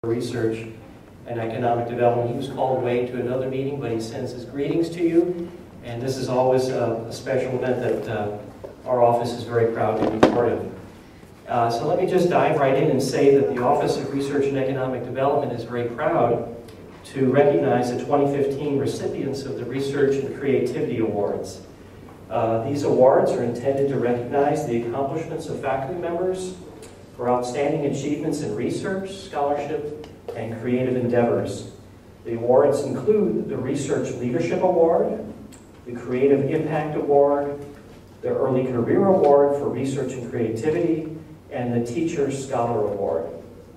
Research and Economic Development. He was called away to another meeting, but he sends his greetings to you. And this is always a special event that our office is very proud to be part of. So let me just dive right in and say that the Office of Research and Economic Development is very proud to recognize the 2015 recipients of the Research and Creativity Awards. These awards are intended to recognize the accomplishments of faculty members for outstanding achievements in research, scholarship, and creative endeavors. The awards include the Research Leadership Award, the Creative Impact Award, the Early Career Award for Research and Creativity, and the Teacher Scholar Award.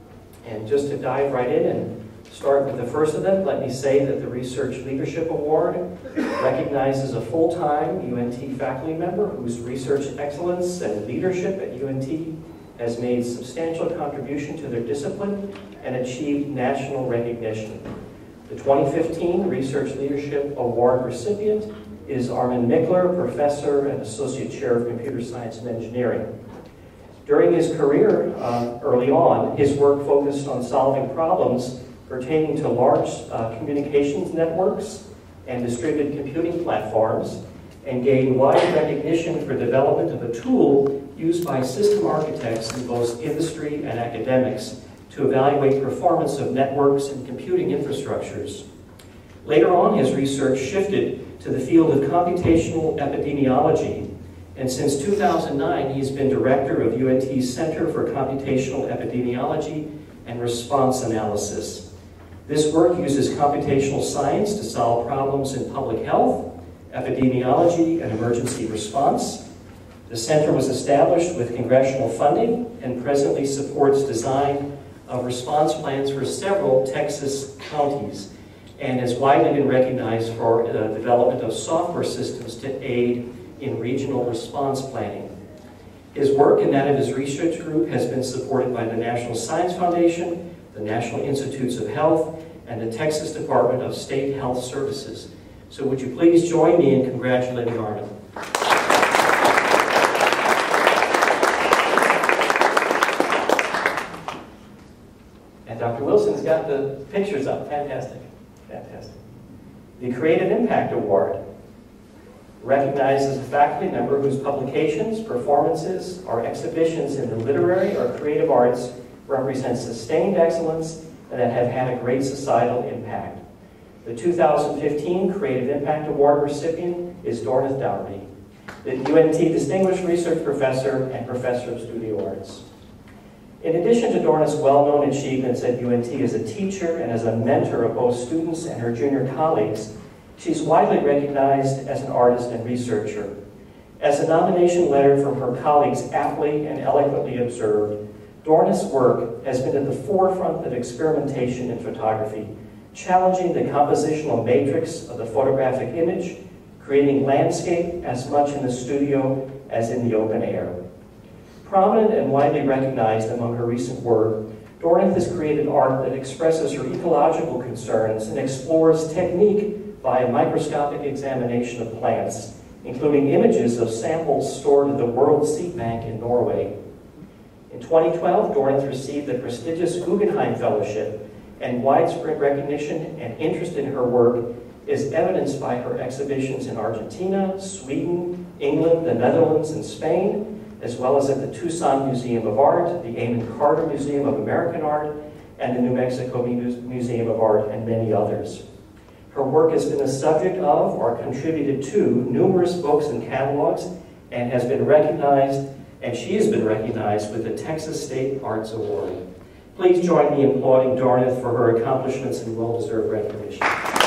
And just to dive right in and start with the first of them, let me say that the Research Leadership Award recognizes a full-time UNT faculty member whose research excellence and leadership at UNT has made substantial contribution to their discipline and achieved national recognition. The 2015 Research Leadership Award recipient is Armin Mikler, Professor and Associate Chair of Computer Science and Engineering. During his career, early on, his work focused on solving problems pertaining to large communications networks and distributed computing platforms, and gained wide recognition for development of a tool used by system architects in both industry and academics to evaluate performance of networks and computing infrastructures. Later on, his research shifted to the field of computational epidemiology, and since 2009, he's been director of UNT's Center for Computational Epidemiology and Response Analysis. This work uses computational science to solve problems in public health, epidemiology, and emergency response. The center was established with congressional funding and presently supports design of response plans for several Texas counties, and has widely been recognized for the development of software systems to aid in regional response planning. His work and that of his research group has been supported by the National Science Foundation, the National Institutes of Health, and the Texas Department of State Health Services. So would you please join me in congratulating Armin. And Dr. Wilson's got the pictures up. Fantastic. Fantastic. The Creative Impact Award recognizes a faculty member whose publications, performances, or exhibitions in the literary or creative arts represent sustained excellence and that have had a great societal impact. The 2015 Creative Impact Award recipient is Dornith Dougherty, the UNT Distinguished Research Professor and Professor of Studio Arts. In addition to Dornith's well-known achievements at UNT as a teacher and as a mentor of both students and her junior colleagues, she's widely recognized as an artist and researcher. As a nomination letter from her colleagues aptly and eloquently observed, Dornith's work has been at the forefront of experimentation in photography, challenging the compositional matrix of the photographic image, creating landscape as much in the studio as in the open air. Prominent and widely recognized among her recent work, Dornith has created art that expresses her ecological concerns and explores technique by a microscopic examination of plants, including images of samples stored at the World Seed Bank in Norway. In 2012, Dornith received the prestigious Guggenheim Fellowship, and widespread recognition and interest in her work is evidenced by her exhibitions in Argentina, Sweden, England, the Netherlands, and Spain, as well as at the Tucson Museum of Art, the Amon Carter Museum of American Art, and the New Mexico Museum of Art, and many others. Her work has been the subject of or contributed to numerous books and catalogs, and has been recognized, and she has been recognized with the Texas State Arts Award. Please join me in applauding Dornith for her accomplishments and well-deserved recognition.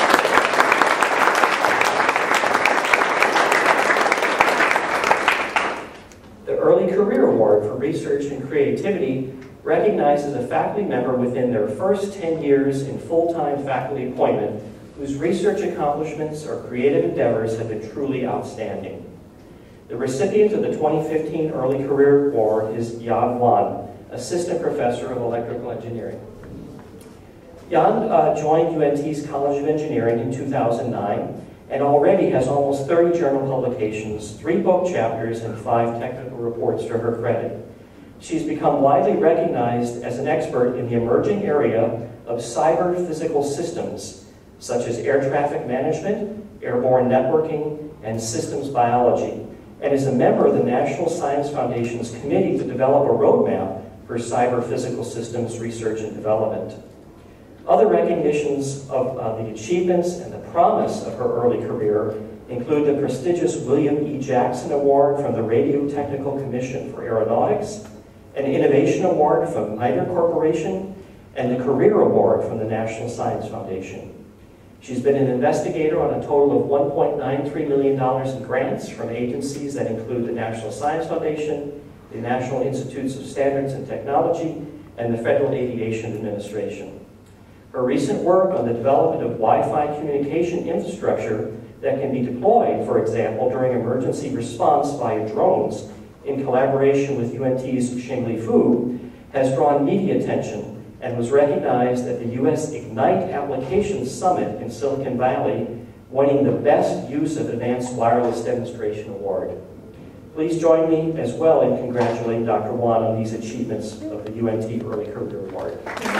The Early Career Award for Research and Creativity recognizes a faculty member within their first 10 years in full-time faculty appointment whose research accomplishments or creative endeavors have been truly outstanding. The recipient of the 2015 Early Career Award is Jan Wan, Assistant Professor of Electrical Engineering. Jan joined UNT's College of Engineering in 2009 and already has almost 30 journal publications, 3 book chapters, and 5 technical reports to her credit. She's become widely recognized as an expert in the emerging area of cyber physical systems, such as air traffic management, airborne networking, and systems biology, and is a member of the National Science Foundation's committee to develop a roadmap for cyber physical systems research and development. Other recognitions of the achievements and the promise of her early career include the prestigious William E. Jackson Award from the Radio Technical Commission for Aeronautics, an Innovation Award from Miter Corporation, and the Career Award from the National Science Foundation. She's been an investigator on a total of $1.93 million in grants from agencies that include the National Science Foundation, the National Institutes of Standards and Technology, and the Federal Aviation Administration. Her recent work on the development of Wi-Fi communication infrastructure that can be deployed, for example, during emergency response via drones in collaboration with UNT's Xingli Fu, has drawn media attention and was recognized at the U.S. Ignite Applications Summit in Silicon Valley, winning the Best Use of Advanced Wireless Demonstration Award. Please join me as well in congratulating Dr. Wan on these achievements of the UNT Early Career Award.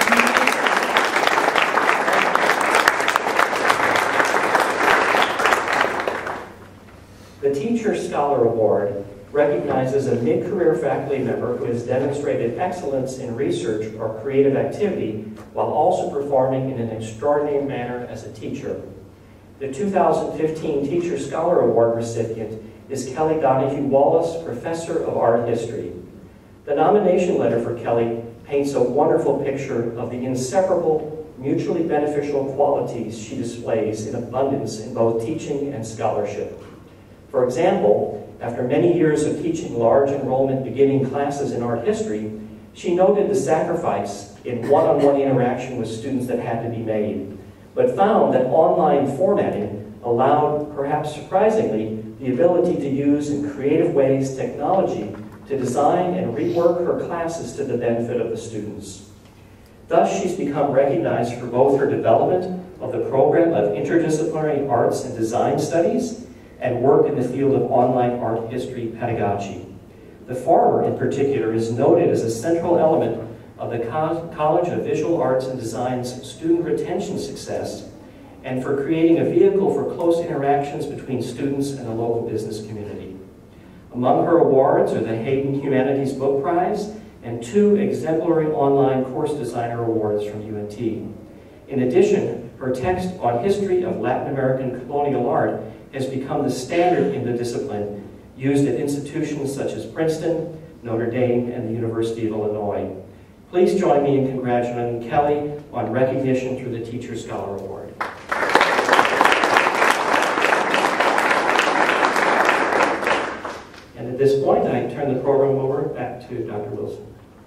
The Teacher Scholar Award recognizes a mid-career faculty member who has demonstrated excellence in research or creative activity while also performing in an extraordinary manner as a teacher. The 2015 Teacher Scholar Award recipient is Kelly Donahue Wallace, Professor of Art History. The nomination letter for Kelly paints a wonderful picture of the inseparable, mutually beneficial qualities she displays in abundance in both teaching and scholarship. For example, after many years of teaching large enrollment beginning classes in art history, she noted the sacrifice in one-on-one interaction with students that had to be made, but found that online formatting allowed, perhaps surprisingly, the ability to use in creative ways technology to design and rework her classes to the benefit of the students. Thus, she's become recognized for both her development of the program of interdisciplinary arts and design studies and work in the field of online art history pedagogy. The former, in particular, is noted as a central element of the College of Visual Arts and Design's student retention success and for creating a vehicle for close interactions between students and the local business community. Among her awards are the Hayden Humanities Book Prize and 2 exemplary online course designer awards from UNT. In addition, her text on history of Latin American colonial art has become the standard in the discipline, used at institutions such as Princeton, Notre Dame, and the University of Illinois. Please join me in congratulating Kelly on recognition through the Teacher Scholar Award. And at this point, I turn the program over back to Dr. Wilson.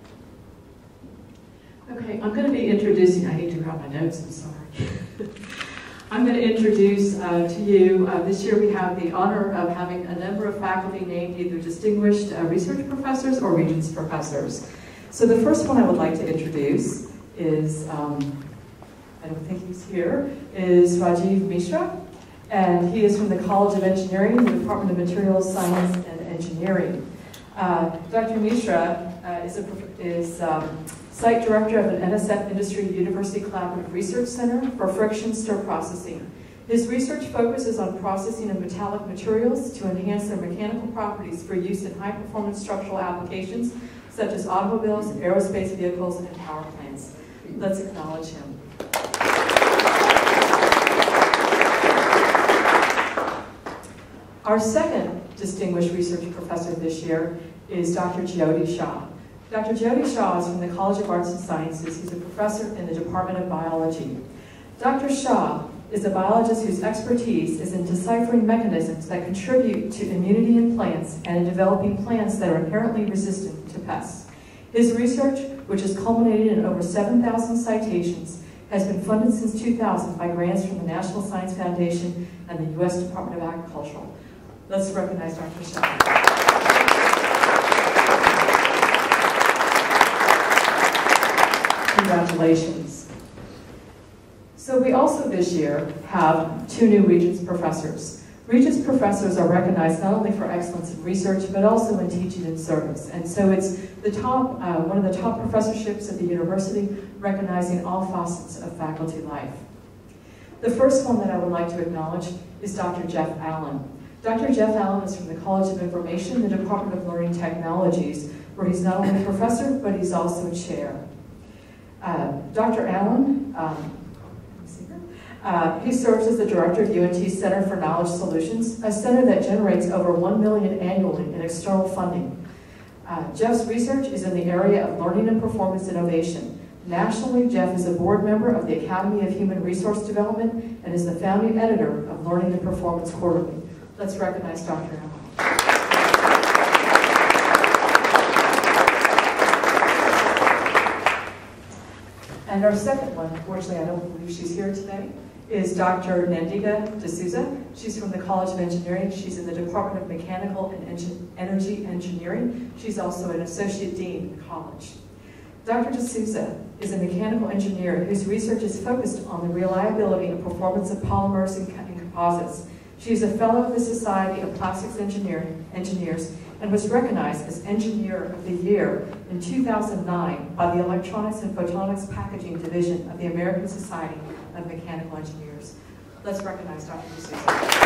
Okay, I'm going to be introducing, I need to grab my notes, I'm sorry. I'm going to introduce to you, this year we have the honor of having a number of faculty named either distinguished research professors or Regents professors. So the first one I would like to introduce is, I don't think he's here, is Rajiv Mishra, and he is from the College of Engineering, the Department of Materials Science and Engineering. Dr. Mishra is Site Director of an NSF Industry University Collaborative Research Center for friction stir processing. His research focuses on processing of metallic materials to enhance their mechanical properties for use in high-performance structural applications such as automobiles, aerospace vehicles, and power plants. Let's acknowledge him. Our second distinguished research professor this year is Dr. Jyoti Shah. Dr. Jyoti Shah is from the College of Arts and Sciences. He's a professor in the Department of Biology. Dr. Shah is a biologist whose expertise is in deciphering mechanisms that contribute to immunity in plants and in developing plants that are inherently resistant to pests. His research, which has culminated in over 7,000 citations, has been funded since 2000 by grants from the National Science Foundation and the U.S. Department of Agriculture. Let's recognize Dr. Shah. Congratulations. So we also this year have 2 new Regents professors. Regents professors are recognized not only for excellence in research, but also in teaching and service. And so it's the top, one of the top professorships at the university, recognizing all facets of faculty life. The first one that I would like to acknowledge is Dr. Jeff Allen. Dr. Jeff Allen is from the College of Information, the Department of Learning Technologies, where he's not only a professor, but he's also a chair. Dr. Allen, he serves as the director of UNT's Center for Knowledge Solutions, a center that generates over $1 million annually in external funding. Jeff's research is in the area of learning and performance innovation. Nationally, Jeff is a board member of the Academy of Human Resource Development and is the founding editor of Learning and Performance Quarterly. Let's recognize Dr. Allen. And our second one, unfortunately I don't believe she's here today, is Dr. Nandika D'Souza. She's from the College of Engineering. She's in the Department of Mechanical and Energy Engineering. She's also an Associate Dean in the college. Dr. D'Souza is a mechanical engineer whose research is focused on the reliability and performance of polymers and composites. She is a fellow of the Society of Plastics Engineers and was recognized as Engineer of the Year in 2009 by the Electronics and Photonics Packaging Division of the American Society of Mechanical Engineers. Let's recognize Dr. D'Souza.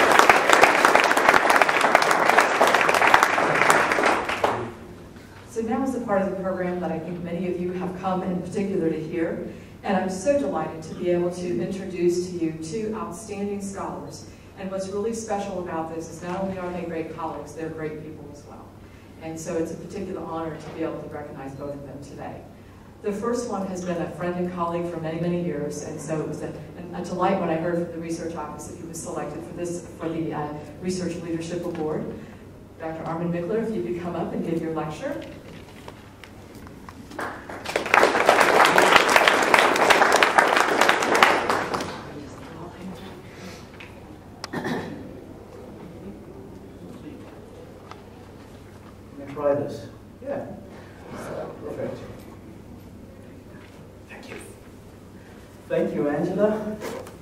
So now is the part of the program that I think many of you have come in particular to hear, and I'm so delighted to be able to introduce to you two outstanding scholars. And what's really special about this is not only are they great colleagues, they're great people as well. And so it's a particular honor to be able to recognize both of them today. The first one has been a friend and colleague for many, many years, and so it was a delight when I heard from the research office that he was selected for the Research Leadership Award. Dr. Armin Mikler, if you could come up and give your lecture. Try this. Yeah. Perfect. Thank you. Thank you, Angela.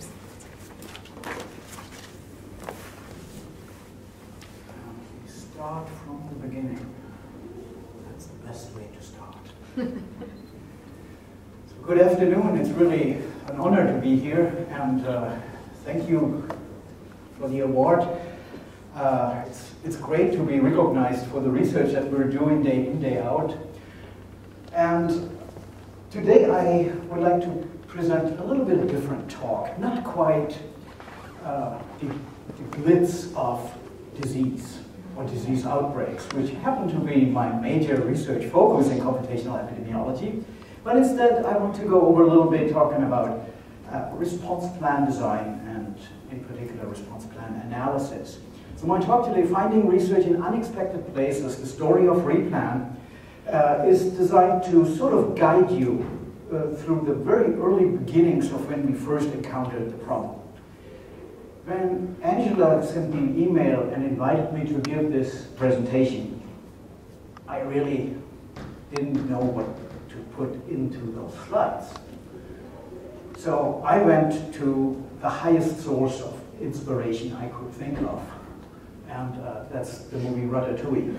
We start from the beginning. That's the best way to start. So good afternoon. It's really an honor to be here, and thank you for the award. It's great to be recognized for the research that we're doing day in, day out. And today I would like to present a little bit of a different talk, not quite the glitz of disease or disease outbreaks, which happen to be my major research focus in computational epidemiology, but instead I want to go over a little bit talking about response plan design and in particular response plan analysis. So my talk today, Finding Research in Unexpected Places, the Story of Replan, is designed to sort of guide you through the very early beginnings of when we first encountered the problem. When Angela sent me an email and invited me to give this presentation, I really didn't know what to put into those slides. So I went to the highest source of inspiration I could think of. And that's the movie Ratatouille.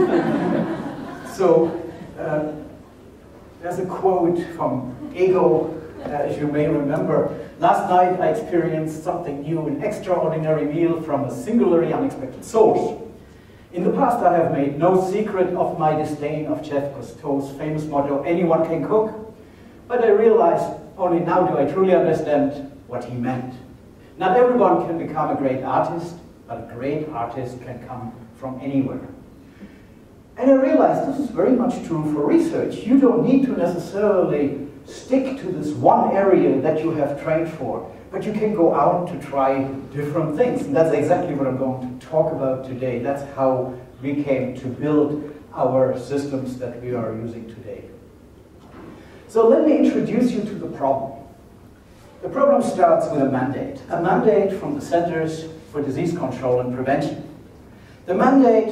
So there's a quote from Ego, as you may remember. Last night I experienced something new, an extraordinary meal from a singularly unexpected source. In the past I have made no secret of my disdain of Jeff Cousteau's famous motto, anyone can cook. But I realize only now do I truly understand what he meant. Not everyone can become a great artist, but a great artist can come from anywhere. And I realized this is very much true for research. You don't need to necessarily stick to this one area that you have trained for, but you can go out to try different things. And that's exactly what I'm going to talk about today. That's how we came to build our systems that we are using today. So let me introduce you to the problem. The problem starts with a mandate from the Centers for Disease Control and Prevention. The mandate,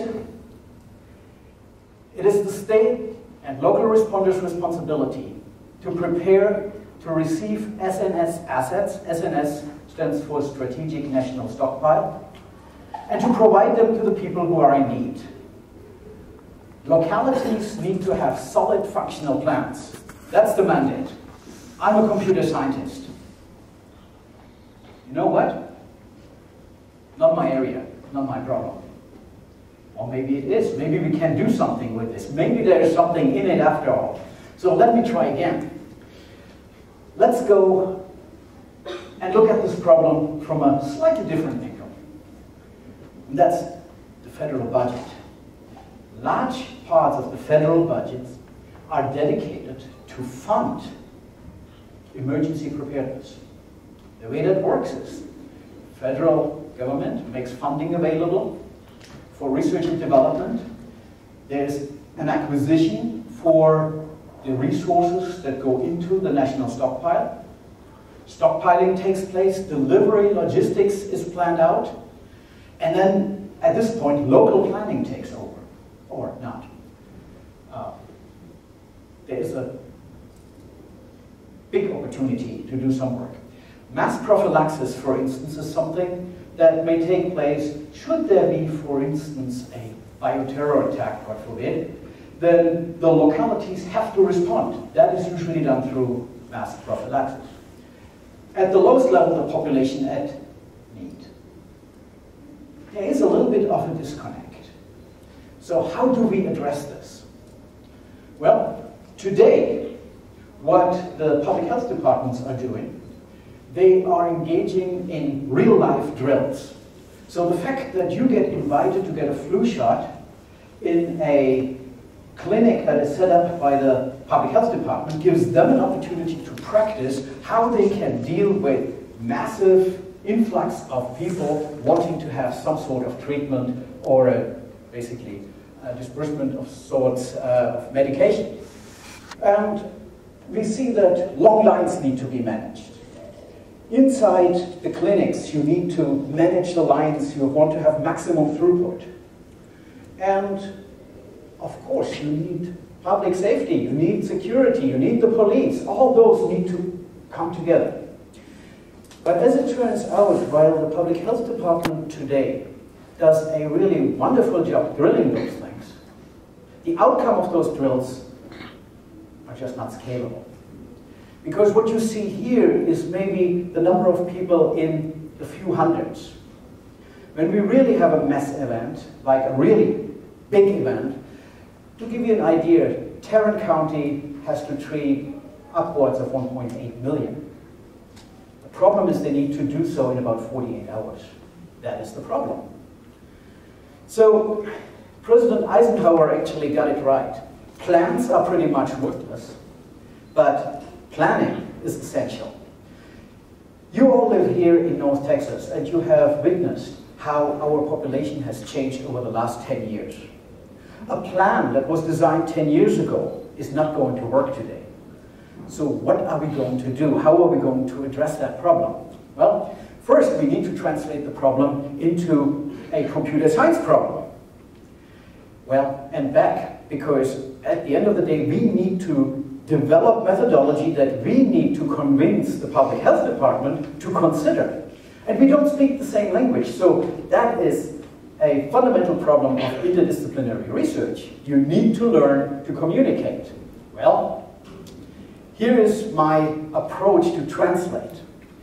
it is the state and local responders' responsibility to prepare to receive SNS assets. SNS stands for Strategic National Stockpile. and to provide them to the people who are in need. Localities need to have solid functional plans. That's the mandate. I'm a computer scientist. You know what? Not my area, not my problem. Or maybe it is. Maybe we can do something with this. Maybe there is something in it after all. So let me try again. Let's go and look at this problem from a slightly different angle. And that's the federal budget. Large parts of the federal budgets are dedicated to fund emergency preparedness. The way that works is the federal government makes funding available for research and development. There's an acquisition for the resources that go into the national stockpile. Stockpiling takes place, delivery, logistics is planned out, and then at this point, local planning takes over, or not. There's a big opportunity to do some work. Mass prophylaxis, for instance, is something that may take place should there be, for instance, a bioterror attack, God forbid. Then the localities have to respond. That is usually done through mass prophylaxis. At the lowest level, the population at need. There is a little bit of a disconnect. So how do we address this? Well, today, what the public health departments are doing, they are engaging in real-life drills. So the fact that you get invited to get a flu shot in a clinic that is set up by the public health department gives them an opportunity to practice how they can deal with massive influx of people wanting to have some sort of treatment or basically a disbursement of sorts of medication. And we see that long lines need to be managed. Inside the clinics, you need to manage the lines. You want to have maximum throughput. And of course, you need public safety, you need security, you need the police. All those need to come together. But as it turns out, while the public health department today does a really wonderful job drilling those things, the outcome of those drills are just not scalable. Because what you see here is maybe the number of people in the few hundreds. When we really have a mass event, like a really big event, to give you an idea, Tarrant County has to treat upwards of 1.8 million. The problem is they need to do so in about 48 hours. That is the problem. So President Eisenhower actually got it right. Plans are pretty much worthless, but planning is essential. You all live here in North Texas, and you have witnessed how our population has changed over the last 10 years. A plan that was designed 10 years ago is not going to work today. So what are we going to do? How are we going to address that problem? Well, first we need to translate the problem into a computer science problem. Well, and back, because at the end of the day, we need to develop methodology that we need to convince the public health department to consider. And we don't speak the same language, so that is a fundamental problem of interdisciplinary research. You need to learn to communicate. Well, here is my approach to translate.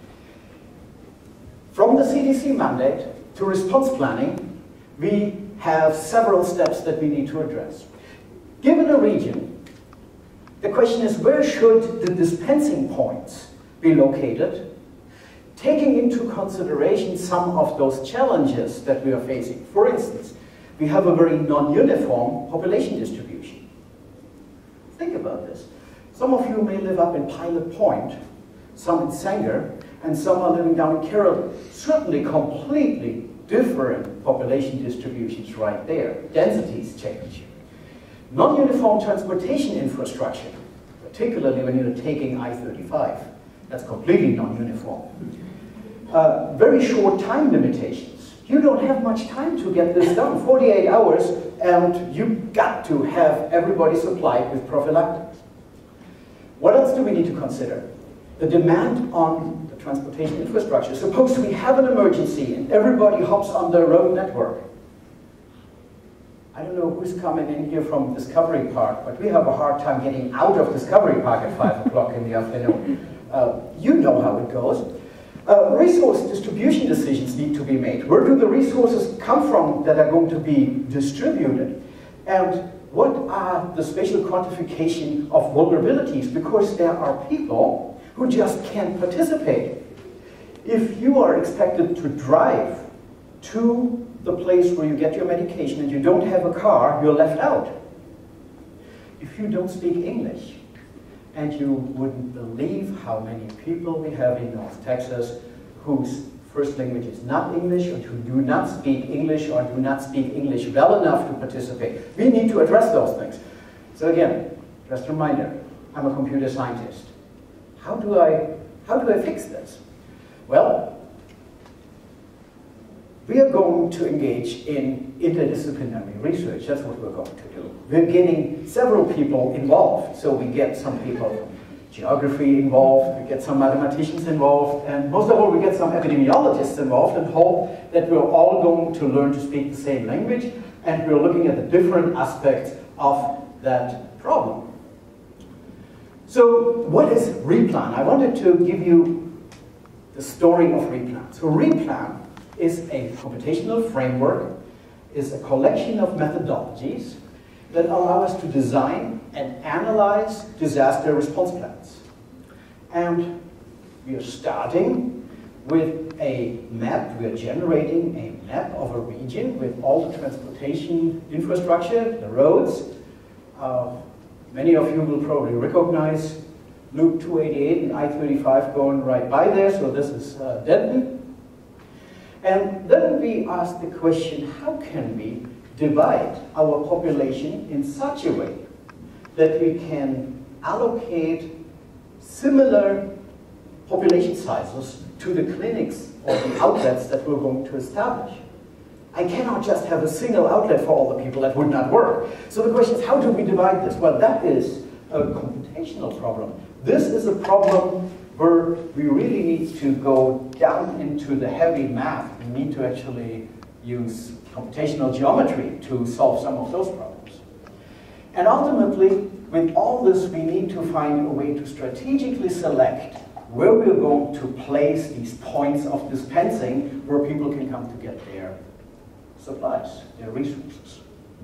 From the CDC mandate to response planning, we have several steps that we need to address. Given a region, the question is, where should the dispensing points be located, taking into consideration some of those challenges that we are facing? For instance, we have a very non-uniform population distribution. Think about this. Some of you may live up in Pilot Point, some in Sanger, and some are living down in Carroll. Certainly completely different population distributions right there. Densities change. Non-uniform transportation infrastructure, particularly when you're taking I-35, that's completely non-uniform. Very short time limitations. You don't have much time to get this done, 48 hours, and you've got to have everybody supplied with prophylactics. What else do we need to consider? the demand on the transportation infrastructure. Suppose we have an emergency and everybody hops on the road network. I don't know who's coming in here from Discovery Park, but we have a hard time getting out of Discovery Park at 5 o'clock in the afternoon. You know how it goes. Resource distribution decisions need to be made. Where do the resources come from that are going to be distributed? And what are the spatial quantification of vulnerabilities? Because there are people who just can't participate. If you are expected to drive to the place where you get your medication and you don't have a car, you're left out. If you don't speak English, and you wouldn't believe how many people we have in North Texas whose first language is not English, or who do not speak English, or do not speak English well enough to participate. We need to address those things. So again, just a reminder, I'm a computer scientist. How do I fix this? Well, we are going to engage in interdisciplinary research. That's what we're going to do. We're getting several people involved. So we get some people from geography involved, we get some mathematicians involved, and most of all, we get some epidemiologists involved and hope that we're all going to learn to speak the same language, and we're looking at the different aspects of that problem. So what is RePlan? I wanted to give you the story of RePlan. So RePlan is a computational framework, is a collection of methodologies that allow us to design and analyze disaster response plans. And we are starting with a map. We are generating a map of a region with all the transportation infrastructure, the roads. Many of you will probably recognize Loop 288 and I-35 going right by there, so this is Denton. And then we ask the question, how can we divide our population in such a way that we can allocate similar population sizes to the clinics or the outlets that we're going to establish? I cannot just have a single outlet for all the people. That would not work. So the question is, how do we divide this? Well, that is a computational problem. This is a problem where we really need to go down into the heavy math. We need to actually use computational geometry to solve some of those problems. And ultimately, with all this, we need to find a way to strategically select where we're going to place these points of dispensing where people can come to get their supplies, their resources.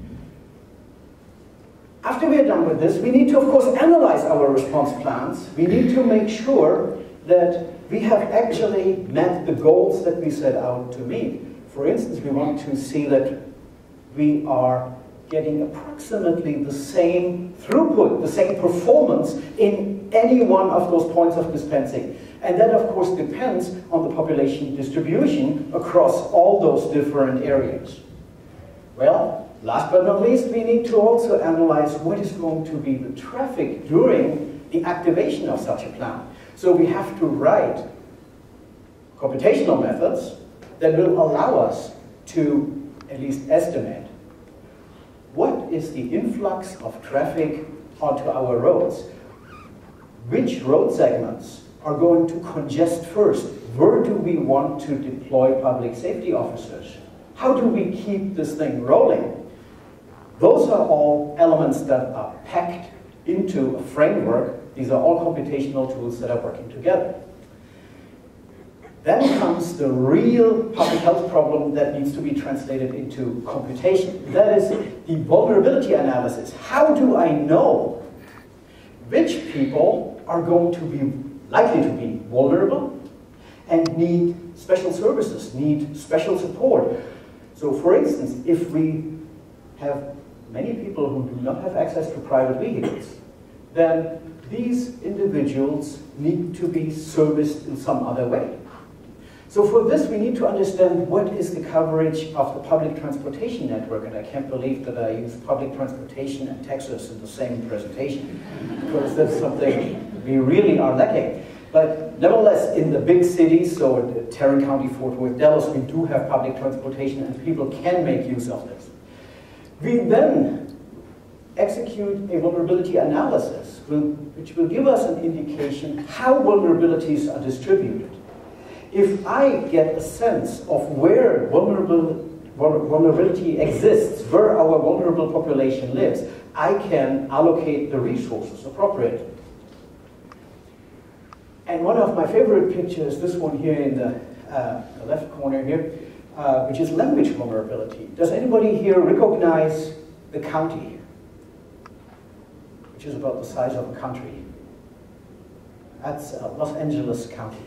After we are done with this, we need to, of course, analyze our response plans. We need to make sure that we have actually met the goals that we set out to meet. For instance, we want to see that we are getting approximately the same throughput, the same performance in any one of those points of dispensing. And that, of course, depends on the population distribution across all those different areas. Well, last but not least, we need to also analyze what is going to be the traffic during the activation of such a plan. So we have to write computational methods that will allow us to at least estimate what is the influx of traffic onto our roads. Which road segments are going to congest first? Where do we want to deploy public safety officers? How do we keep this thing rolling? Those are all elements that are packed into a framework. These are all computational tools that are working together. Then comes the real public health problem that needs to be translated into computation. That is the vulnerability analysis. How do I know which people are going to be likely to be vulnerable and need special services, need special support? So for instance, if we have many people who do not have access to private vehicles, then these individuals need to be serviced in some other way. So for this, we need to understand what is the coverage of the public transportation network, and I can't believe that I used public transportation and Texas in the same presentation, because that's something we really are lacking. But nevertheless, in the big cities, so Tarrant County, Fort Worth, Dallas, we do have public transportation and people can make use of this. We then execute a vulnerability analysis. which will give us an indication how vulnerabilities are distributed. If I get a sense of where vulnerability exists, where our vulnerable population lives, I can allocate the resources appropriately. And one of my favorite pictures is this one here in the left corner here, which is language vulnerability. Does anybody here recognize the county, which is about the size of a country? That's Los Angeles County.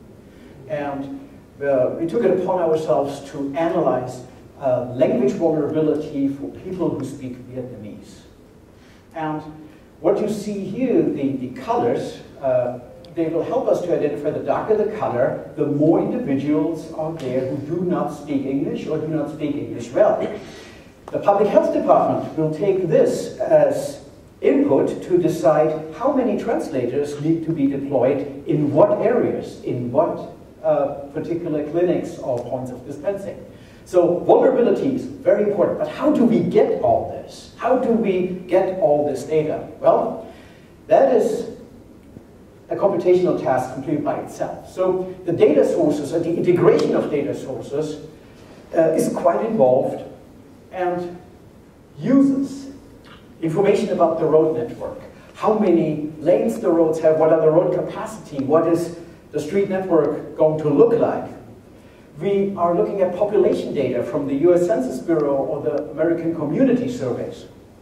And we took it upon ourselves to analyze language vulnerability for people who speak Vietnamese. And what you see here, the colors, they will help us to identify the darker the color, the more individuals are there who do not speak English or do not speak English well. The Public Health Department will take this as input to decide how many translators need to be deployed in what areas, in what particular clinics or points of dispensing. So vulnerability is very important, but how do we get all this? How do we get all this data? Well, that is a computational task completely by itself. So the data sources and the integration of data sources is quite involved and uses information about the road network. How many lanes the roads have, what are the road capacity, what is the street network going to look like. We are looking at population data from the US Census Bureau or the American Community Surveys.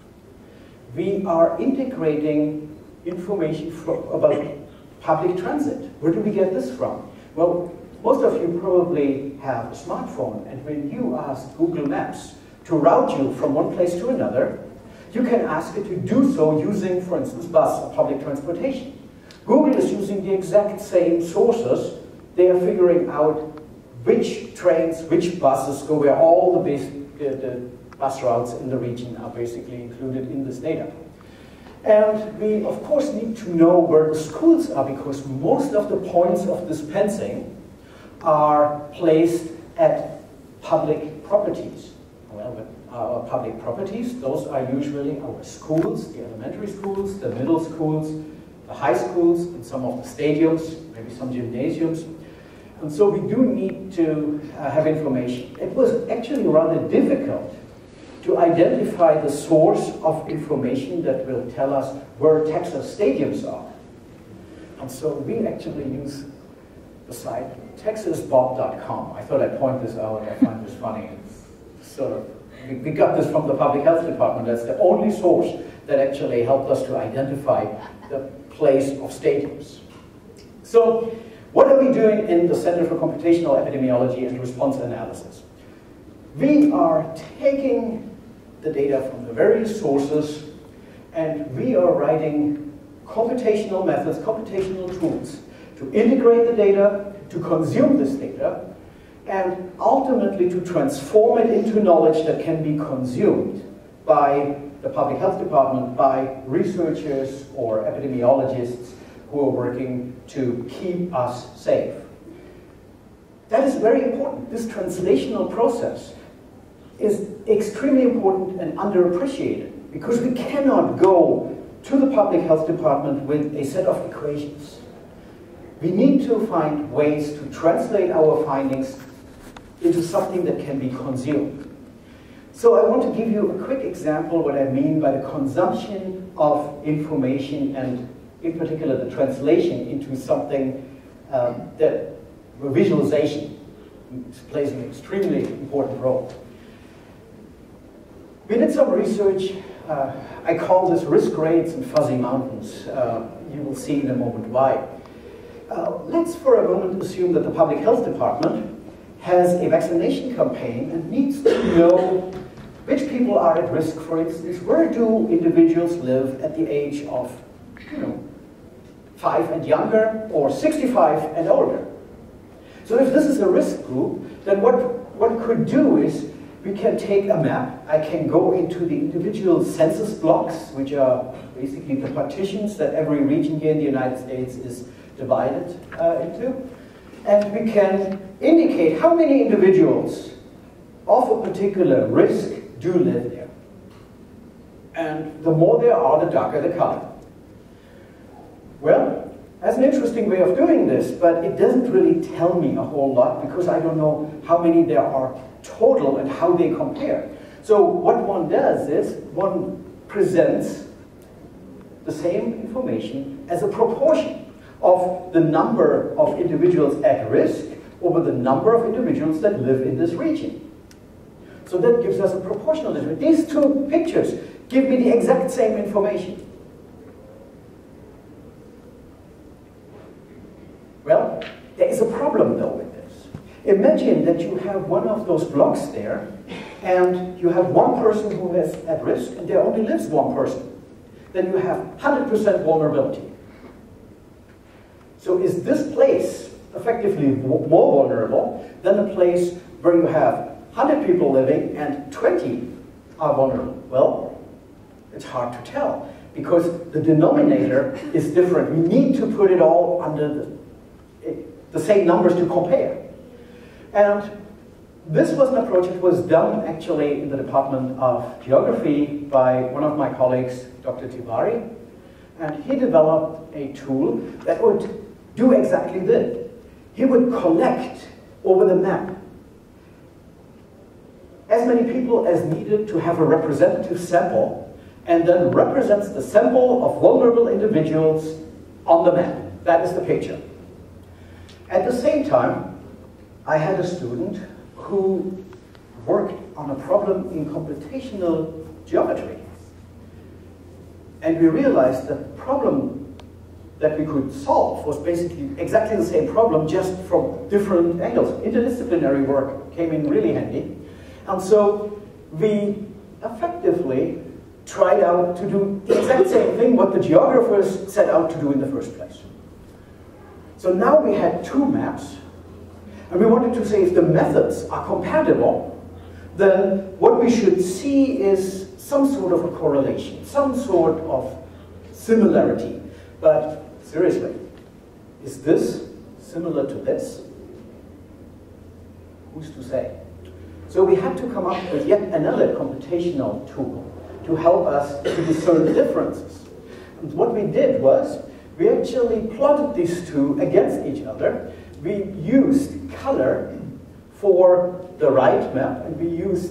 We are integrating information about public transit. Where do we get this from? Well, most of you probably have a smartphone, and when you ask Google Maps to route you from one place to another, you can ask it to do so using, for instance, bus or public transportation. Google is using the exact same sources. They are figuring out which trains, which buses go where. All the bus routes in the region are basically included in this data. And we, of course, need to know where the schools are, because most of the points of dispensing are placed at public properties. Well, our public properties, those are usually our schools, the elementary schools, the middle schools, the high schools, and some of the stadiums, maybe some gymnasiums. And so we do need to have information. It was actually rather difficult to identify the source of information that will tell us where Texas stadiums are. And so we actually use the site texasbob.com. I thought I'd point this out. I find this funny. It's sort of, we got this from the Public Health Department. That's the only source that actually helped us to identify the place of stadiums. So what are we doing in the Center for Computational Epidemiology and Response Analysis? We are taking the data from the various sources, and we are writing computational methods, computational tools to integrate the data, to consume this data, and ultimately to transform it into knowledge that can be consumed by the Public Health Department, by researchers or epidemiologists who are working to keep us safe. That is very important. This translational process is extremely important and underappreciated, because we cannot go to the Public Health Department with a set of equations. We need to find ways to translate our findings into something that can be consumed. So I want to give you a quick example what I mean by the consumption of information, and in particular the translation into something that visualization plays an extremely important role. We did some research. I call this risk grades and fuzzy mountains. You will see in a moment why. Let's for a moment assume that the Public Health Department has a vaccination campaign and needs to know which people are at risk. For instance, where do individuals live at the age of 5 and younger, or 65 and older? So if this is a risk group, then what one could do is we can take a map. I can go into the individual census blocks, which are basically the partitions that every region here in the United States is divided into. And we can indicate how many individuals of a particular risk do live there. And the more there are, the darker the color. Well, that's an interesting way of doing this, but it doesn't really tell me a whole lot because I don't know how many there are total and how they compare. So what one does is one presents the same information as a proportion of the number of individuals at risk over the number of individuals that live in this region. So that gives us a proportional measurement. These two pictures give me the exact same information. Well, there is a problem though with this. Imagine that you have one of those blocks there, and you have one person who is at risk, and there only lives one person. Then you have 100% vulnerability. So is this place effectively more vulnerable than a place where you have 100 people living and 20 are vulnerable? Well, it's hard to tell because the denominator is different. We need to put it all under the same numbers to compare. And this was an approach that was done actually in the Department of Geography by one of my colleagues, Dr. Tivari, and he developed a tool that would do exactly this. He would collect over the map as many people as needed to have a representative sample, and then represents the sample of vulnerable individuals on the map. That is the picture. At the same time, I had a student who worked on a problem in computational geometry. And we realized that the problem that we could solve was basically exactly the same problem, just from different angles. Interdisciplinary work came in really handy. And so we effectively tried out to do the exact same thing what the geographers set out to do in the first place. So now we had two maps, and we wanted to say if the methods are compatible, then what we should see is some sort of a correlation, some sort of similarity. But seriously, is this similar to this? Who's to say? So we had to come up with yet another computational tool to help us to discern differences. And what we did was, we actually plotted these two against each other. We used color for the right map, and we used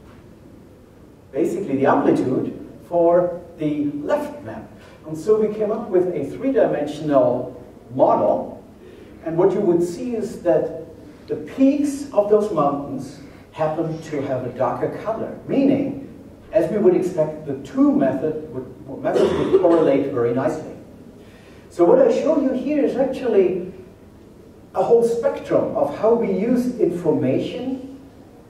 basically the amplitude for the left map. And so we came up with a three-dimensional model, and what you would see is that the peaks of those mountains happen to have a darker color, meaning, as we would expect, the two methods would correlate very nicely. So what I show you here is actually a whole spectrum of how we use information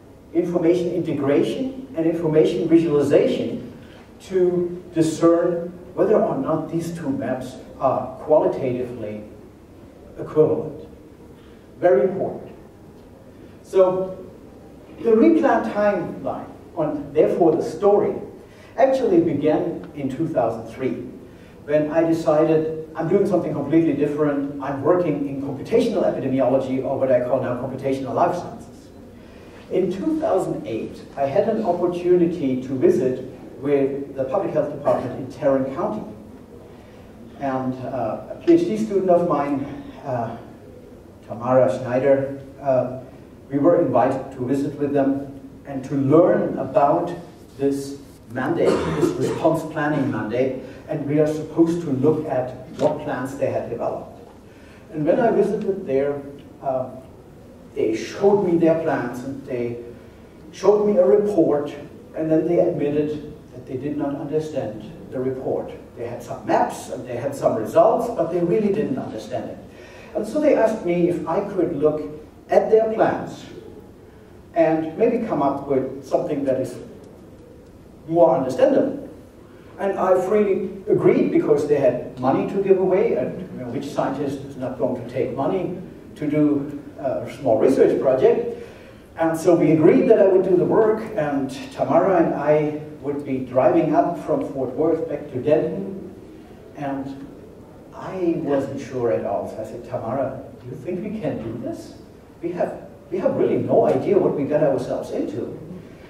integration, and information visualization to discern whether or not these two maps are qualitatively equivalent. Very important. So the replan timeline, and therefore the story, actually began in 2003, when I decided I'm doing something completely different. I'm working in computational epidemiology, or what I call now computational life sciences. In 2008, I had an opportunity to visit with the public health department in Tarrant County. And a PhD student of mine, Tamara Schneider, we were invited to visit with them and to learn about this mandate, this response planning mandate, and we are supposed to look at what plans they had developed. And when I visited there, they showed me their plans, and they showed me a report, and then they admitted that they did not understand the report. They had some maps, and they had some results, but they really didn't understand it. And so they asked me if I could look at their plans and maybe come up with something that is more understandable. And I freely agreed, because they had money to give away, and you know, which scientist is not going to take money to do a small research project. And so we agreed that I would do the work, and Tamara and I would be driving up from Fort Worth back to Denton, and I wasn't sure at all. So I said, Tamara, do you think we can do this? We have really no idea what we got ourselves into.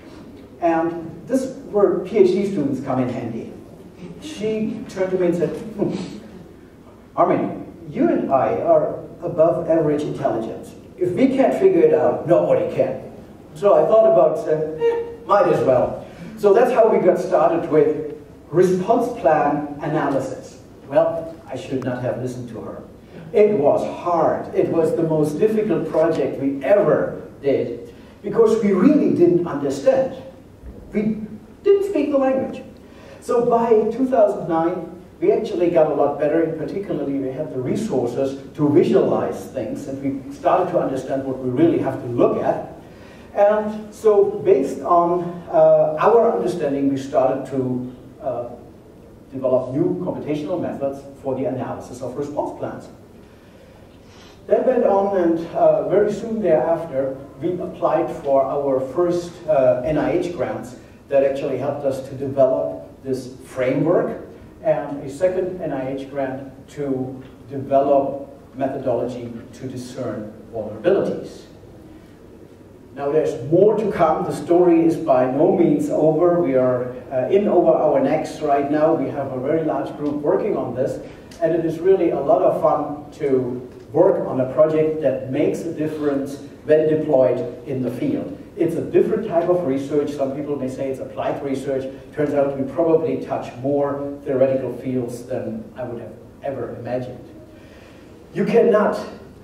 And this is where PhD students come in handy. She turned to me and said, Armin, you and I are above average intelligence. If we can't figure it out, nobody can. So I thought about saying, might as well. So that's how we got started with response plan analysis. Well, I should not have listened to her. It was hard. It was the most difficult project we ever did because we really didn't understand. We didn't speak the language. So by 2009, we actually got a lot better, and particularly we had the resources to visualize things, and we started to understand what we really have to look at. And so based on our understanding, we started to develop new computational methods for the analysis of response plans. That went on, and very soon thereafter, we applied for our first NIH grants that actually helped us to develop this framework, and a second NIH grant to develop methodology to discern vulnerabilities. Now there's more to come. The story is by no means over. We are in over our necks right now. We have a very large group working on this, and it is really a lot of fun to work on a project that makes a difference when deployed in the field. It's a different type of research. Some people may say it's applied research. Turns out we probably touch more theoretical fields than I would have ever imagined. You cannot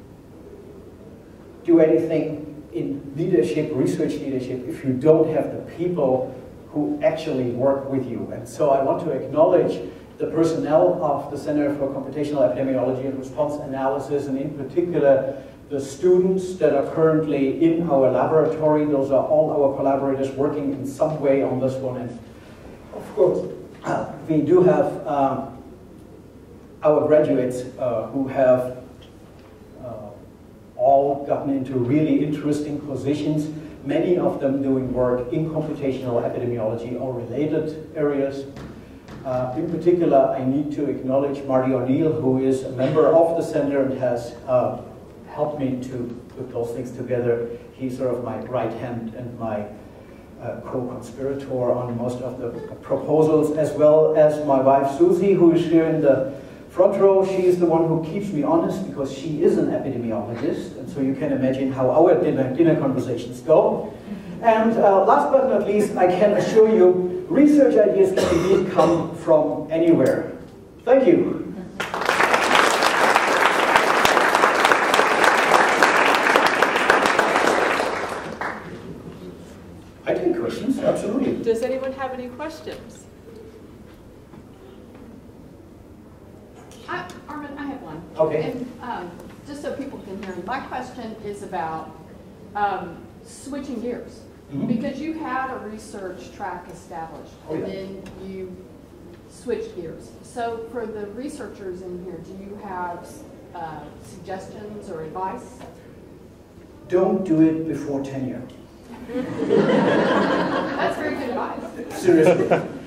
do anything in leadership, research leadership, if you don't have the people who actually work with you. And so I want to acknowledge the personnel of the Center for Computational Epidemiology and Response Analysis, and in particular the students that are currently in our laboratory. Those are all our collaborators working in some way on this one. And of course, we do have our graduates who have all gotten into really interesting positions, many of them doing work in computational epidemiology or related areas. In particular, I need to acknowledge Marty O'Neill, who is a member of the center and has helped me to put those things together. He's sort of my right hand and my co-conspirator on most of the proposals, as well as my wife Susie, who is here in the front row. She is the one who keeps me honest because she is an epidemiologist, and so you can imagine how our dinner conversations go. And last but not least, I can assure you, research ideas can indeed come from anywhere. Thank you. I take questions, absolutely. Does anyone have any questions? Armin, I have one. Okay. And just so people can hear me, my question is about switching gears. Mm-hmm. Because you had a research track established, and then you switched gears. So for the researchers in here, do you have suggestions or advice? Don't do it before tenure. That's very good advice. Seriously.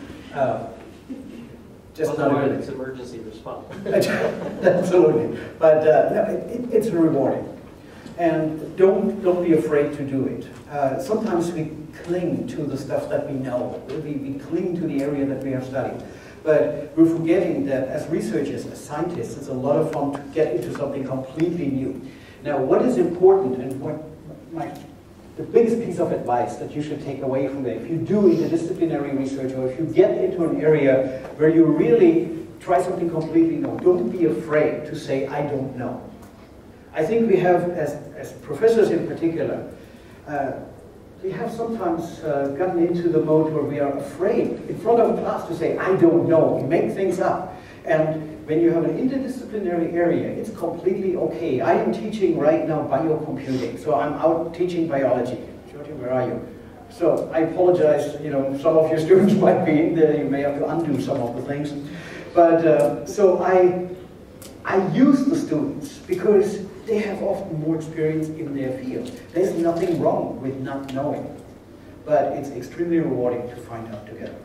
Just not Otherwise, good. it's emergency response. Absolutely. But no, it's rewarding. And don't be afraid to do it. Sometimes we cling to the stuff that we know. We cling to the area that we have studied. But we're forgetting that as researchers, as scientists, it's a lot of fun to get into something completely new. Now, what is important, and what the biggest piece of advice that you should take away from that, if you do interdisciplinary research, or if you get into an area where you really try something completely new, don't be afraid to say, I don't know. I think we have, as professors in particular, we have sometimes gotten into the mode where we are afraid in front of a class to say, I don't know. We make things up. And when you have an interdisciplinary area, it's completely okay. I am teaching right now biocomputing, so I'm out teaching biology. Georgia, where are you? So I apologize, some of your students might be in there, you may have to undo some of the things. But so I use the students because they have often more experience in their field. There's nothing wrong with not knowing, but it's extremely rewarding to find out together.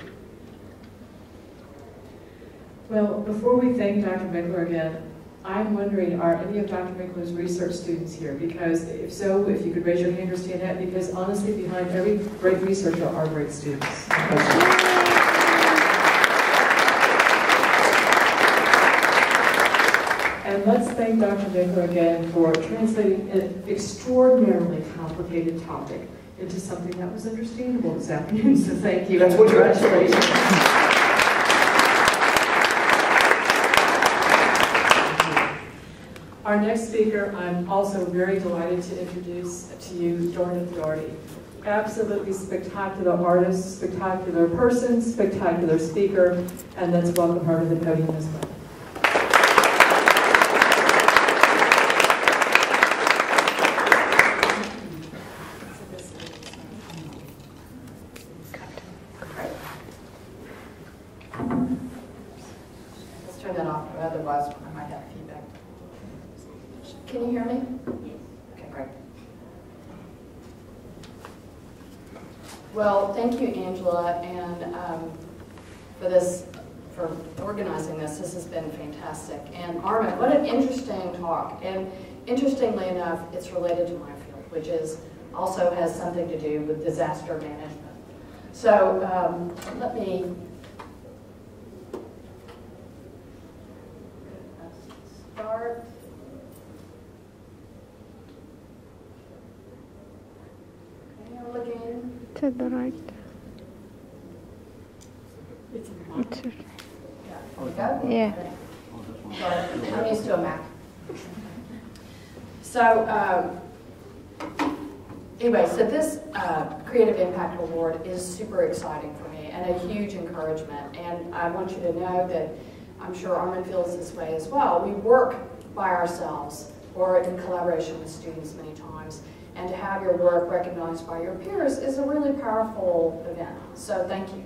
Well, before we thank Dr. Mikler again, I'm wondering, are any of Dr. Mikler's research students here? Because if so, if you could raise your hand or stand up, because honestly, behind every great researcher are great students. And let's thank Dr. Mikler again for translating an extraordinarily complicated topic into something that was understandable this afternoon. So thank you. That's what Congratulations. Our next speaker, I'm also very delighted to introduce to you Dorothy Doherty. Absolutely spectacular artist, spectacular person, spectacular speaker, and let's welcome her to the podium as well. Let's turn that off, otherwise I might have feedback. Can you hear me? Okay, great. Well, thank you, Angela, and for organizing this. This has been fantastic. And Armin, what an interesting talk. And interestingly enough, it's related to my field, which also has something to do with disaster management. So let me start. Okay, I'm looking. To the right. It's Yeah. Sorry, I'm used to a Mac. So anyway, so this Creative Impact Award is super exciting for me and a huge encouragement. And I want you to know that I'm sure Armin feels this way as well. We work by ourselves or in collaboration with students many times. And to have your work recognized by your peers is a really powerful event. So thank you.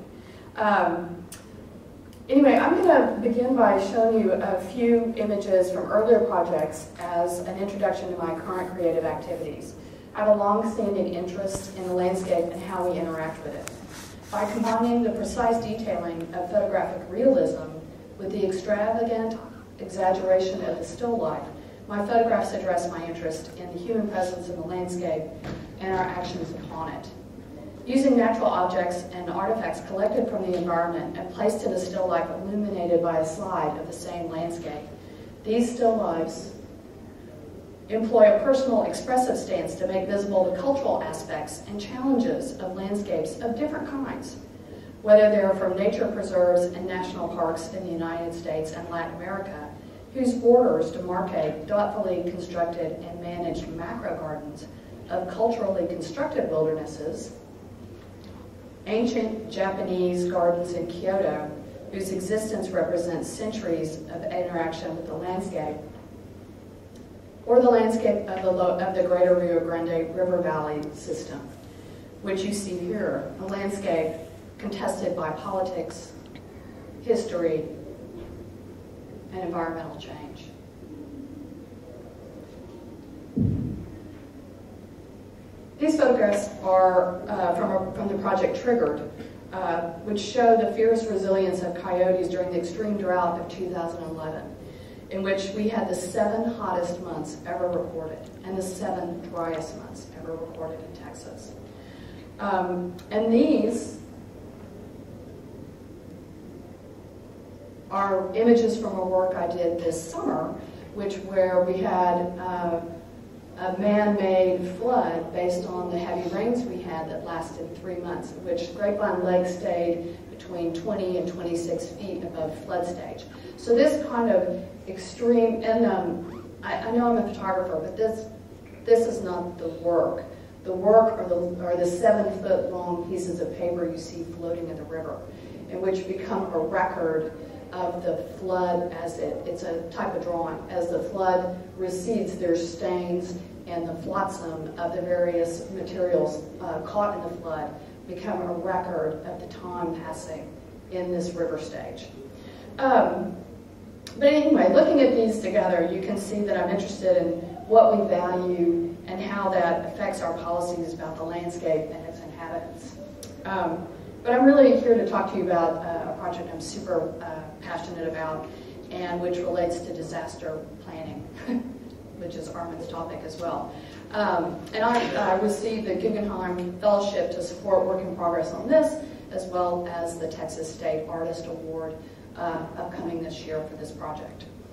Anyway, I'm going to begin by showing you a few images from earlier projects as an introduction to my current creative activities. I have a long-standing interest in the landscape and how we interact with it. By combining the precise detailing of photographic realism with the extravagant exaggeration of the still life, my photographs address my interest in the human presence in the landscape and our actions upon it. Using natural objects and artifacts collected from the environment and placed in a still life illuminated by a slide of the same landscape, these still lifes employ a personal expressive stance to make visible the cultural aspects and challenges of landscapes of different kinds, whether they're from nature preserves and national parks in the United States and Latin America, whose borders demarcate thoughtfully constructed and managed macro gardens of culturally constructed wildernesses, ancient Japanese gardens in Kyoto, whose existence represents centuries of interaction with the landscape, or the landscape of the greater Rio Grande River Valley system, which you see here, a landscape contested by politics, history, and environmental change. These photographs are from the project Triggered, which show the fierce resilience of coyotes during the extreme drought of 2011, in which we had the 7 hottest months ever recorded and the 7 driest months ever recorded in Texas. And these are images from a work I did this summer, where we had a man-made flood based on the heavy rains we had that lasted 3 months, in which Grapevine Lake stayed between 20 and 26 feet above flood stage. So this kind of extreme, and I know I'm a photographer, but this is not the work. The work are the 7-foot-long pieces of paper you see floating in the river, in which become a record of the flood as it's a type of drawing. As the flood recedes, there's stains, and the flotsam of the various materials caught in the flood become a record of the time passing in this river stage. But anyway, looking at these together, you can see that I'm interested in what we value and how that affects our policies about the landscape and its inhabitants. But I'm really here to talk to you about a project I'm super passionate about, and which relates to disaster planning, which is Armin's topic as well. And I received the Guggenheim Fellowship to support work in progress on this, as well as the Texas State Artist Award upcoming this year for this project.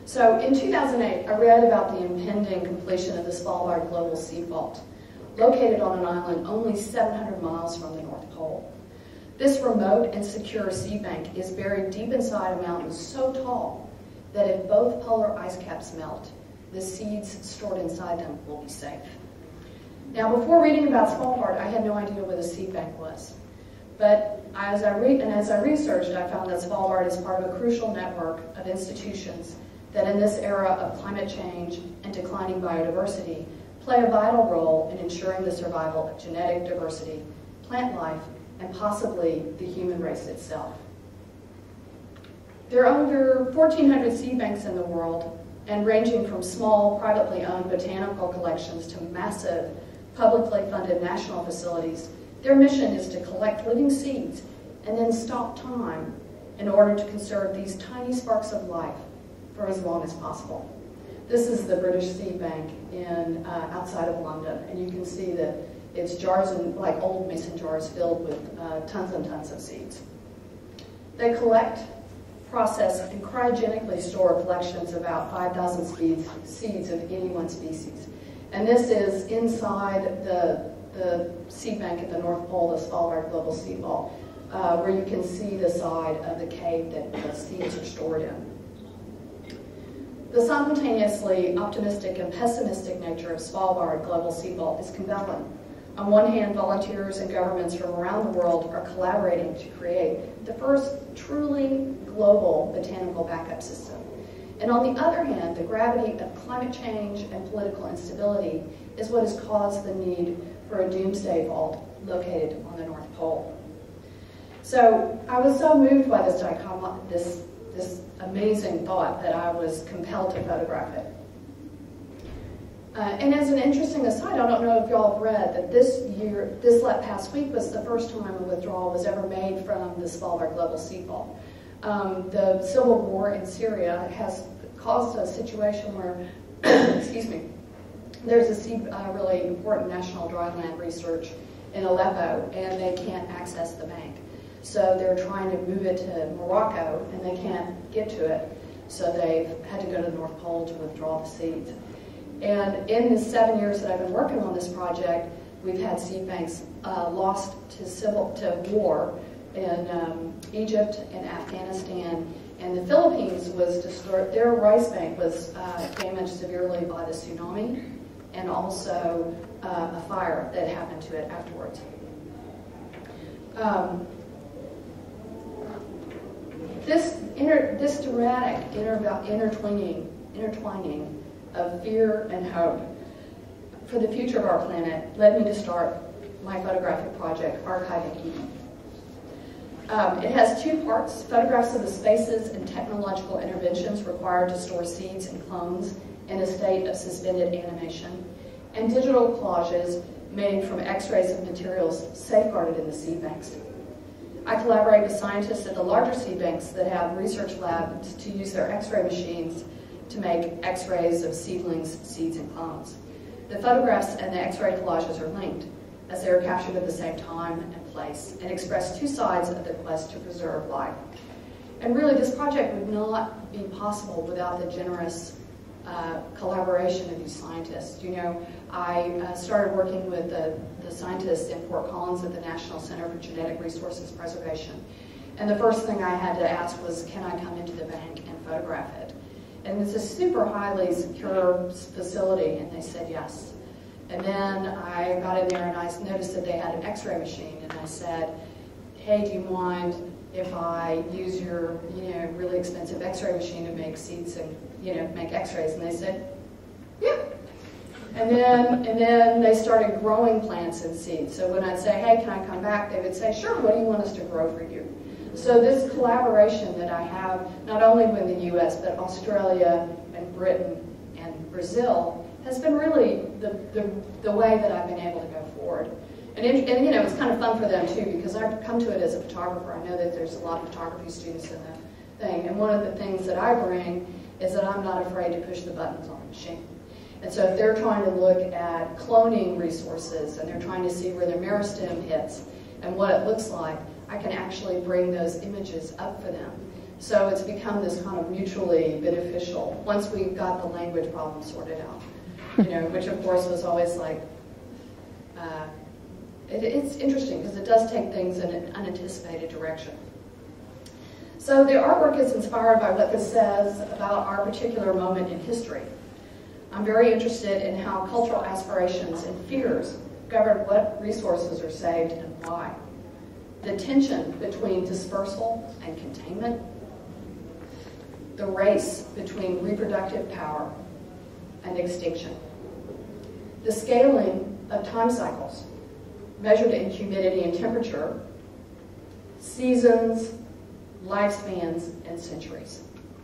So in 2008, I read about the impending completion of the Svalbard Global Sea Vault, located on an island only 700 miles from the North Pole. This remote and secure sea bank is buried deep inside a mountain so tall that if both polar ice caps melt, the seeds stored inside them will be safe. Now, before reading about Svalbard, I had no idea what a seed bank was. But as I researched, I found that Svalbard is part of a crucial network of institutions that in this era of climate change and declining biodiversity play a vital role in ensuring the survival of genetic diversity, plant life, and possibly the human race itself. There are over 1,400 seed banks in the world, and ranging from small, privately owned botanical collections to massive, publicly funded national facilities, their mission is to collect living seeds and then stop time in order to conserve these tiny sparks of life for as long as possible. This is the British Seed Bank in outside of London, and you can see that it's jars and like old mason jars filled with tons and tons of seeds. They collect, process, and cryogenically store collections of about 5,000 seeds of any one species. And this is inside the seed bank at the North Pole, the Svalbard Global Sea Vault, where you can see the side of the cave that the seeds are stored in. The simultaneously optimistic and pessimistic nature of Svalbard Global Sea Vault is compelling. On one hand, volunteers and governments from around the world are collaborating to create the first truly global botanical backup system. And on the other hand, the gravity of climate change and political instability is what has caused the need for a doomsday vault located on the North Pole. So I was so moved by this amazing thought that I was compelled to photograph it. And as an interesting aside, I don't know if y'all have read that this past week was the first time a withdrawal was ever made from the Svalbard Global Sea Vault. The civil war in Syria has caused a situation where, excuse me, there's a really important national dryland research in Aleppo, and they can't access the bank. So they're trying to move it to Morocco, and they can't get to it. So they've had to go to the North Pole to withdraw the seeds. And in the 7 years that I've been working on this project, we've had seed banks lost to war in Egypt and Afghanistan, and the Philippines was destroyed. Their rice bank was damaged severely by the tsunami and also a fire that happened to it afterwards. This dramatic intertwining of fear and hope for the future of our planet led me to start my photographic project, Archiving Eden. It has two parts: photographs of the spaces and technological interventions required to store seeds and clones in a state of suspended animation, and digital collages made from x-rays of materials safeguarded in the seed banks. I collaborate with scientists at the larger seed banks that have research labs to use their x-ray machines to make x-rays of seedlings, seeds, and clones. The photographs and the x-ray collages are linked, as they are captured at the same time and place, and express two sides of the quest to preserve life. And really, this project would not be possible without the generous collaboration of these scientists. You know, I started working with the scientists in Fort Collins at the National Center for Genetic Resources Preservation. And the first thing I had to ask was, can I come into the bank and photograph it? And it's a super highly secure facility, and they said yes. And then I got in there and I noticed that they had an x-ray machine, and I said, hey, do you mind if I use your, really expensive x-ray machine to make seeds and, make x-rays? And they said, yeah. And then they started growing plants and seeds. So when I'd say, hey, can I come back? They would say, sure, what do you want us to grow for you? So this collaboration that I have, not only with the US, but Australia and Britain and Brazil, has been really the way that I've been able to go forward. And it's kind of fun for them too, because I've come to it as a photographer. I know that there's a lot of photography students in the thing. And one of the things that I bring is that I'm not afraid to push the buttons on the machine. And so if they're trying to look at cloning resources and they're trying to see where their meristem hits and what it looks like, I can actually bring those images up for them So it's become this kind of mutually beneficial, once we got the language problem sorted out, which of course was always like, it's interesting because it does take things in an unanticipated direction. So the artwork is inspired by what this says about our particular moment in history. I'm very interested in how cultural aspirations and fears govern what resources are saved and why. The tension between dispersal and containment, the race between reproductive power and extinction, the scaling of time cycles measured in humidity and temperature, seasons, lifespans, and centuries.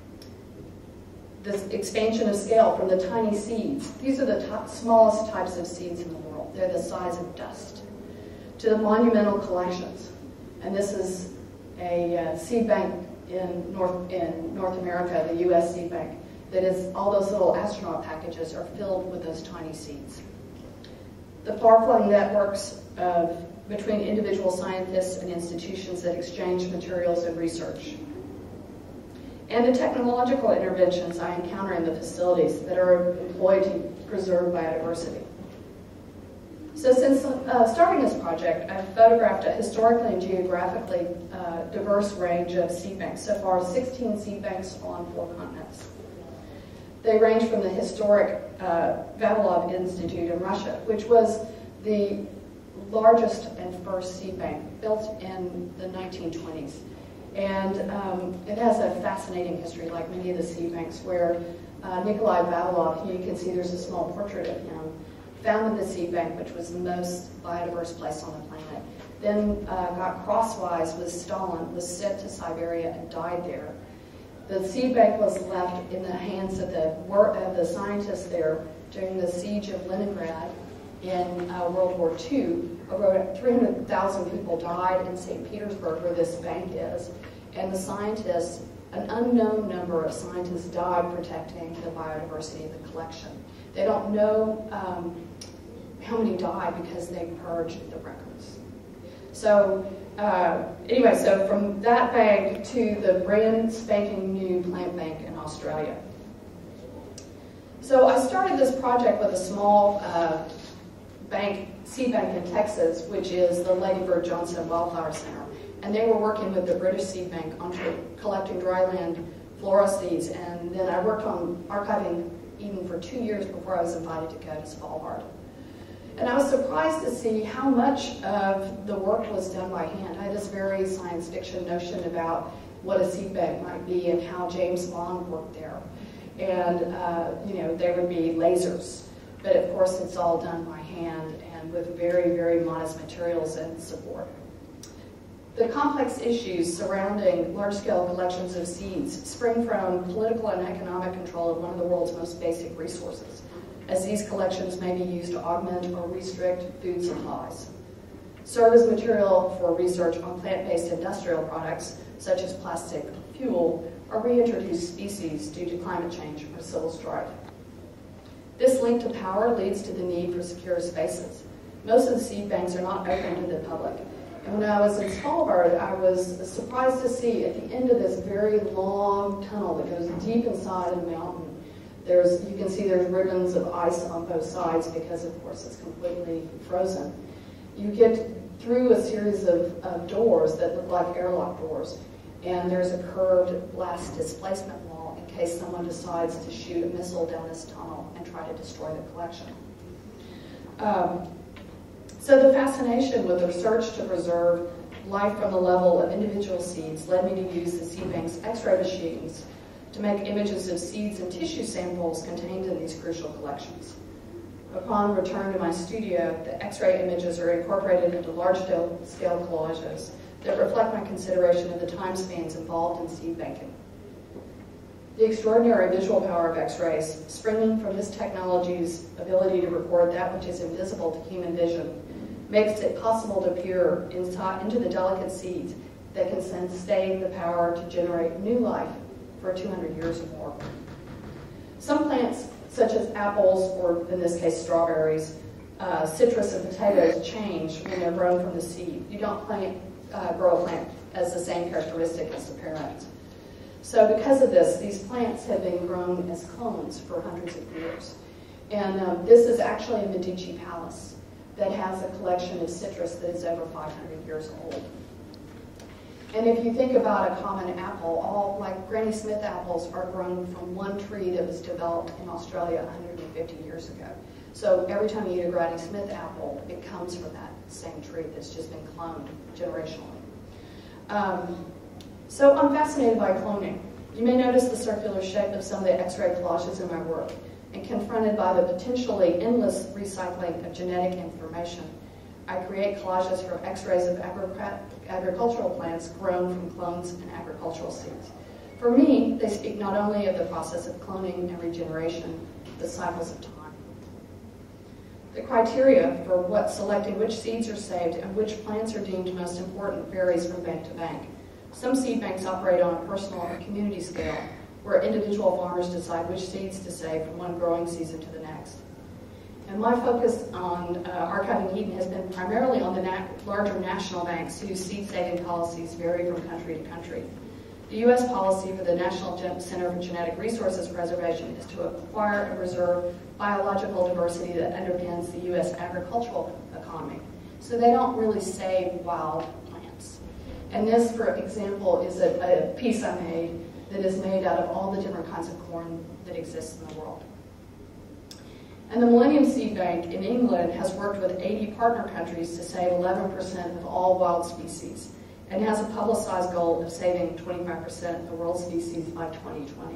This expansion of scale from the tiny seeds, these are the smallest types of seeds in the world. They're the size of dust. To the monumental collections, and this is a seed bank in North America, the U.S. seed bank, that is, all those little astronaut packages are filled with those tiny seeds. The far-flung networks between individual scientists and institutions that exchange materials and research. And the technological interventions I encounter in the facilities that are employed to preserve biodiversity. So since starting this project, I've photographed a historically and geographically diverse range of seed banks. So far, 16 seed banks on 4 continents. They range from the historic Vavilov Institute in Russia, which was the largest and first seed bank built in the 1920s. And it has a fascinating history, like many of the seed banks, where Nikolai Vavilov, you can see there's a small portrait of him, founded the seed bank, which was the most biodiverse place on the planet. Then got crosswise with Stalin, was sent to Siberia and died there. The seed bank was left in the hands of the scientists there during the siege of Leningrad in World War II. Over 300,000 people died in St. Petersburg, where this bank is. And the scientists, an unknown number of scientists died protecting the biodiversity of the collection. They don't know how many died because they purged the records. So anyway, so from that bank to the brand spanking new plant bank in Australia. So I started this project with a small seed bank in Texas, which is the Lady Bird Johnson Wildflower Center. And they were working with the British Seed Bank on collecting dryland flora seeds. And then I worked on archiving Eden for 2 years before I was invited to go to Svalbard. And I was surprised to see how much of the work was done by hand. I had this very science fiction notion about what a seed bank might be and how James Bond worked there. And, there would be lasers. But of course, it's all done by hand and with very, very modest materials and support. The complex issues surrounding large-scale collections of seeds spring from political and economic control of one of the world's most basic resources, as these collections may be used to augment or restrict food supplies, serve as material for research on plant-based industrial products, such as plastic fuel, or reintroduce species due to climate change or civil strife. This link to power leads to the need for secure spaces. Most of the seed banks are not open to the public. And when I was in Svalbard, I was surprised to see at the end of this very long tunnel that goes deep inside a mountain, you can see there's ribbons of ice on both sides because, of course, it's completely frozen. You get through a series of doors that look like airlock doors, and there's a curved blast displacement wall in case someone decides to shoot a missile down this tunnel and try to destroy the collection. So the fascination with the research to preserve life from the level of individual seeds led me to use the seed bank's X-ray machines to make images of seeds and tissue samples contained in these crucial collections. Upon return to my studio, the X-ray images are incorporated into large-scale collages that reflect my consideration of the time spans involved in seed banking. The extraordinary visual power of X-rays, springing from this technology's ability to record that which is invisible to human vision, makes it possible to peer into the delicate seeds that can sustain the power to generate new life for 200 years or more. Some plants, such as apples, or in this case strawberries, citrus and potatoes, change when they're grown from the seed. You don't grow a plant as the same characteristic as the parent. So because of this, these plants have been grown as clones for hundreds of years. And this is actually a Medici palace that has a collection of citrus that is over 500 years old. And if you think about a common apple, all like Granny Smith apples are grown from one tree that was developed in Australia 150 years ago. So every time you eat a Granny Smith apple, it comes from that same tree that's just been cloned generationally. So I'm fascinated by cloning. You may notice the circular shape of some of the X-ray collages in my work, and confronted by the potentially endless recycling of genetic information, I create collages from X-rays of agricultural plants grown from clones and agricultural seeds. For me, they speak not only of the process of cloning and regeneration, but cycles of time. The criteria for selecting which seeds are saved and which plants are deemed most important varies from bank to bank. Some seed banks operate on a personal or community scale, where individual farmers decide which seeds to save from one growing season to the next. And my focus on archiving Eden has been primarily on the larger national banks whose seed-saving policies vary from country to country. The U.S. policy for the National Center for Genetic Resources Preservation is to acquire and preserve biological diversity that underpins the U.S. agricultural economy. So they don't really save wild plants. And this, for example, is a piece I made that is made out of all the different kinds of corn that exist in the world. And the Millennium Seed Bank in England has worked with 80 partner countries to save 11% of all wild species, and has a publicized goal of saving 25% of the world's species by 2020.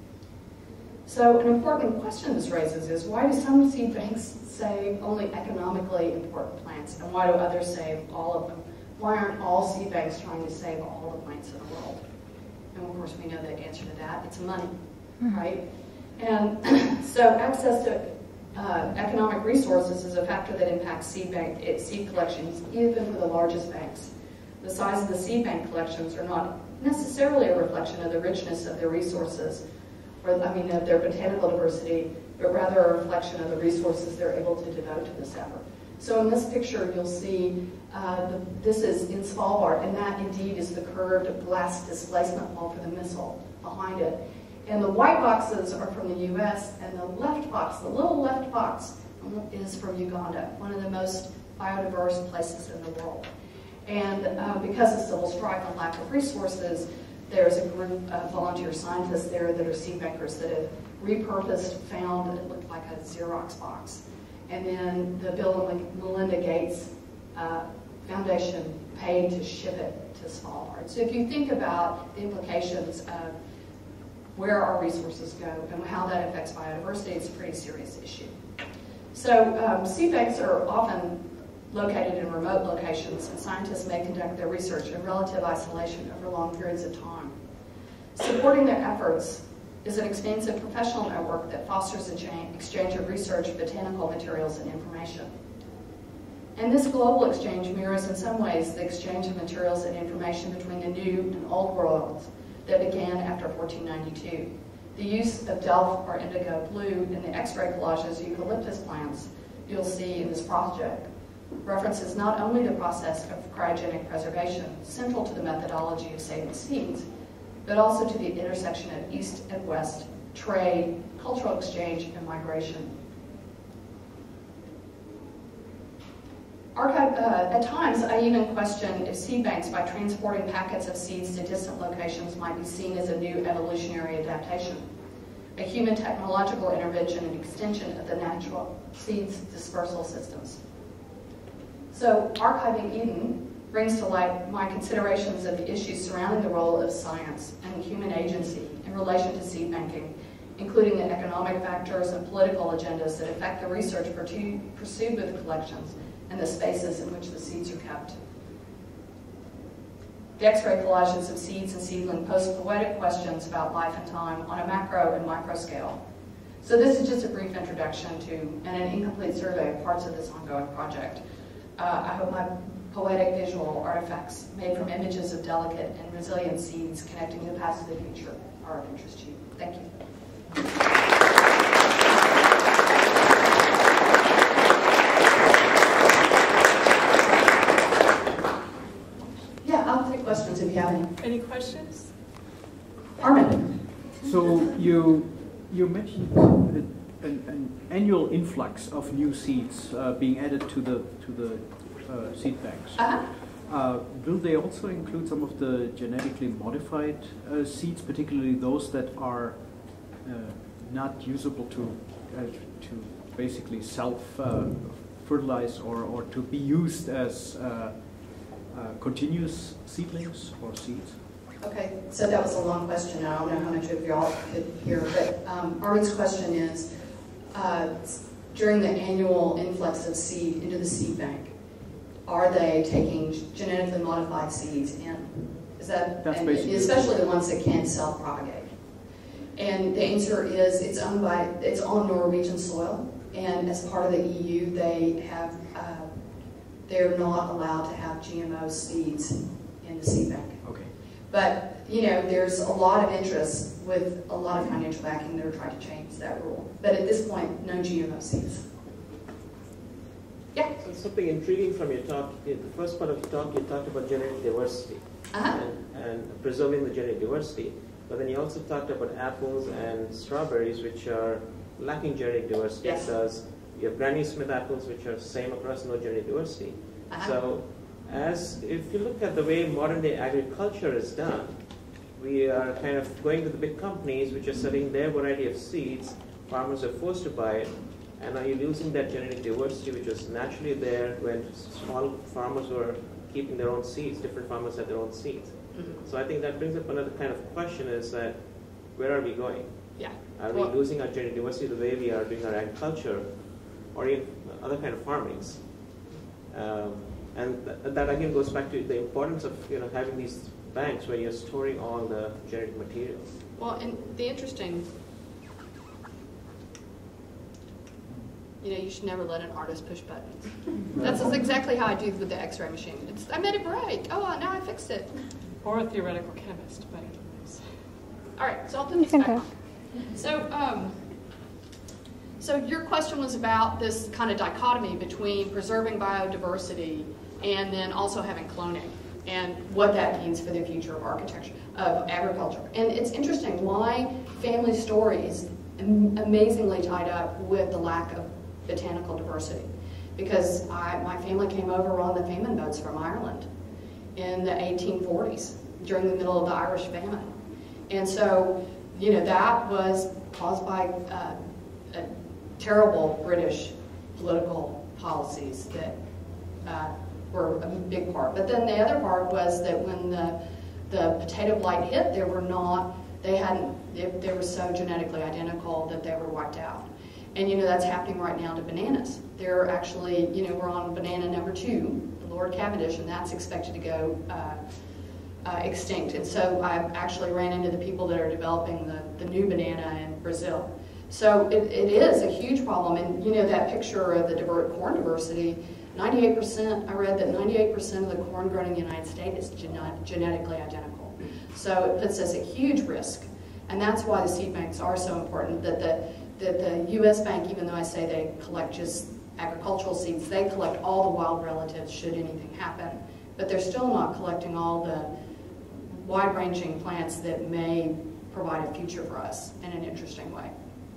So an important question this raises is, why do some seed banks save only economically important plants, and why do others save all of them? Why aren't all seed banks trying to save all the plants in the world? And of course we know the answer to that, it's money, right? And so access to economic resources is a factor that impacts seed collections, even for the largest banks. The size of the seed bank collections are not necessarily a reflection of the richness of their resources, of their botanical diversity, but rather a reflection of the resources they're able to devote to this effort. So in this picture, you'll see this is in Svalbard, and that indeed is the curved glass displacement wall for the missile behind it. And the white boxes are from the US, and the left box, the little left box, is from Uganda, one of the most biodiverse places in the world. And because of civil strife and lack of resources, there's a group of volunteer scientists there that are seed bankers that have repurposed, found that it looked like a Xerox box. And then the Bill and Melinda Gates Foundation paid to ship it to Svalbard. So if you think about the implications of where our resources go and how that affects biodiversity, it's a pretty serious issue. So seed banks are often located in remote locations, and scientists may conduct their research in relative isolation over long periods of time. Supporting their efforts is an expansive professional network that fosters exchange of research, botanical materials, and information. And this global exchange mirrors in some ways the exchange of materials and information between the new and old worlds that began after 1492. The use of delft or indigo blue in the X-ray collages of eucalyptus plants you'll see in this project references not only the process of cryogenic preservation, central to the methodology of saving seeds, but also to the intersection of East and West, trade, cultural exchange, and migration. At times, I even question if seed banks, by transporting packets of seeds to distant locations, might be seen as a new evolutionary adaptation, a human technological intervention and extension of the natural seeds dispersal systems. So, Archiving Eden brings to light my considerations of the issues surrounding the role of science and human agency in relation to seed banking, including the economic factors and political agendas that affect the research pursued with the collections and the spaces in which the seeds are kept. The X-ray collages of seeds and seedling pose poetic questions about life and time on a macro and micro scale. So this is just a brief introduction to and an incomplete survey of parts of this ongoing project. I hope my poetic visual artifacts made from images of delicate and resilient seeds connecting the past to the future are of interest to you. Thank you. Yeah, I'll take questions if you have any. Any questions? Armin. You mentioned an annual influx of new seeds being added to the seed banks. Will they also include some of the genetically modified seeds, particularly those that are not usable to basically self-fertilize or to be used as continuous seedlings or seeds? Okay, so that was a long question. I don't know how much of y'all could hear, but Armin's question is, during the annual influx of seed into the seed bank, are they taking genetically modified seeds in? Is that, and especially the ones that can't self-propagate? And the answer is it's on Norwegian soil, and as part of the EU, they're not allowed to have GMO seeds in the seed bank. Okay. But, you know, there's a lot of interest with a lot of financial backing that are trying to change that rule. But at this point, no GMO seeds. Yeah? So something intriguing from your talk, in the first part of your talk, you talked about genetic diversity and preserving the genetic diversity. But then you also talked about apples and strawberries, which are lacking genetic diversity. Yes. Because you have Granny Smith apples, which are same across, no genetic diversity. So if you look at the way modern day agriculture is done, we are kind of going to the big companies which are selling their variety of seeds. Farmers are forced to buy it, and are you losing that genetic diversity which was naturally there when small farmers were keeping their own seeds, different farmers had their own seeds. So I think that brings up another kind of question, is that where are we going? Yeah. Are we losing our genetic diversity the way we are doing our agriculture or even other kind of farmings? And that again goes back to the importance of having these banks where you're storing all the genetic materials. Well, and the interesting, you should never let an artist push buttons. That's exactly how I do with the X-ray machine. I made it break. Oh, now I fixed it. Or a theoretical chemist, but anyways. All right, so I'll put this back on. So your question was about this kind of dichotomy between preserving biodiversity and then also having cloning and what that means for the future of architecture, of agriculture. And it's interesting why family stories amazingly tied up with the lack of botanical diversity. Because my family came over on the famine boats from Ireland in the 1840s during the middle of the Irish famine. And so, that was caused by terrible British political policies that were a big part. But then the other part was that when the potato blight hit, they were so genetically identical that they were wiped out. And that's happening right now to bananas. They're actually, we're on banana number 2, the Lord Cavendish, and that's expected to go extinct. And so I actually ran into the people that are developing the new banana in Brazil. So it is a huge problem. And that picture of the corn diversity, 98%, I read that 98% of the corn grown in the United States is genetically identical. So it puts us at huge risk. And that's why the seed banks are so important, that the U.S. Bank, even though I say they collect just agricultural seeds, they collect all the wild relatives should anything happen. But they're still not collecting all the wide-ranging plants that may provide a future for us in an interesting way.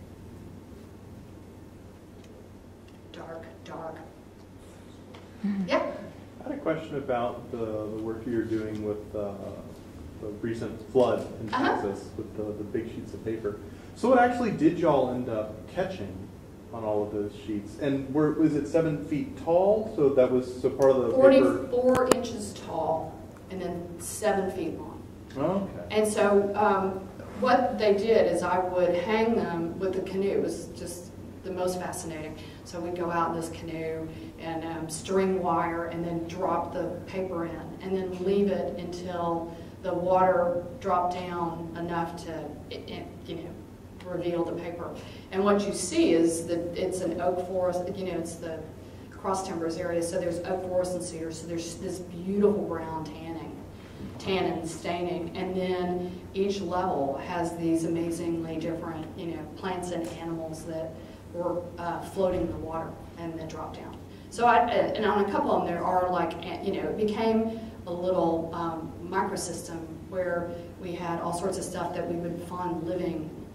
Dark. Yeah? I had a question about the work you're doing with the recent flood in Texas with the big sheets of paper. So what actually did y'all end up catching on all of those sheets? And was it 7 feet tall? So that was part of the 44 inches tall and then 7 feet long. Okay. And so what they did is I would hang them with the canoe. It was just the most fascinating. So we'd go out in this canoe and string wire and then drop the paper in and then leave it until the water dropped down enough to, reveal the paper. And what you see is that it's an oak forest, it's the cross timbers area, so there's oak forest and cedar, so there's this beautiful brown tannin staining, and then each level has these amazingly different, plants and animals that were floating in the water and then dropped down. So and on a couple of them there are it became a little microsystem where we had all sorts of stuff that we would find living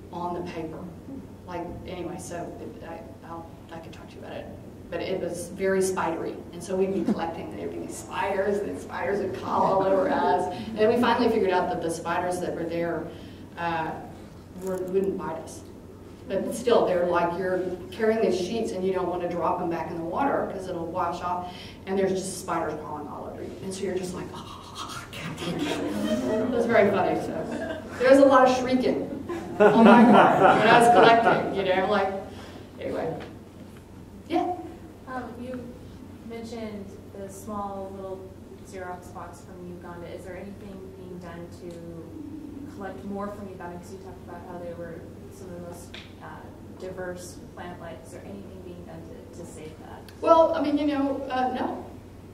on the paper. Like, anyway, so I could talk to you about it. But it was very spidery. And so we'd be collecting, there'd be these spiders, and the spiders would crawl all over us. And then we finally figured out that the spiders that were there wouldn't bite us. But still, they're like, you're carrying these sheets and you don't want to drop them back in the water because it'll wash off. And there's just spiders crawling all over you. And so you're just like, oh, it was very funny. So there was a lot of shrieking on my part when I was collecting, you know, like, anyway. Yeah? You mentioned the small little Xerox box from Uganda. Is there anything being done to collect more from Uganda? Because you talked about how they were some of the most diverse plant life. Is there anything being done to save that? Well, I mean, you know, no.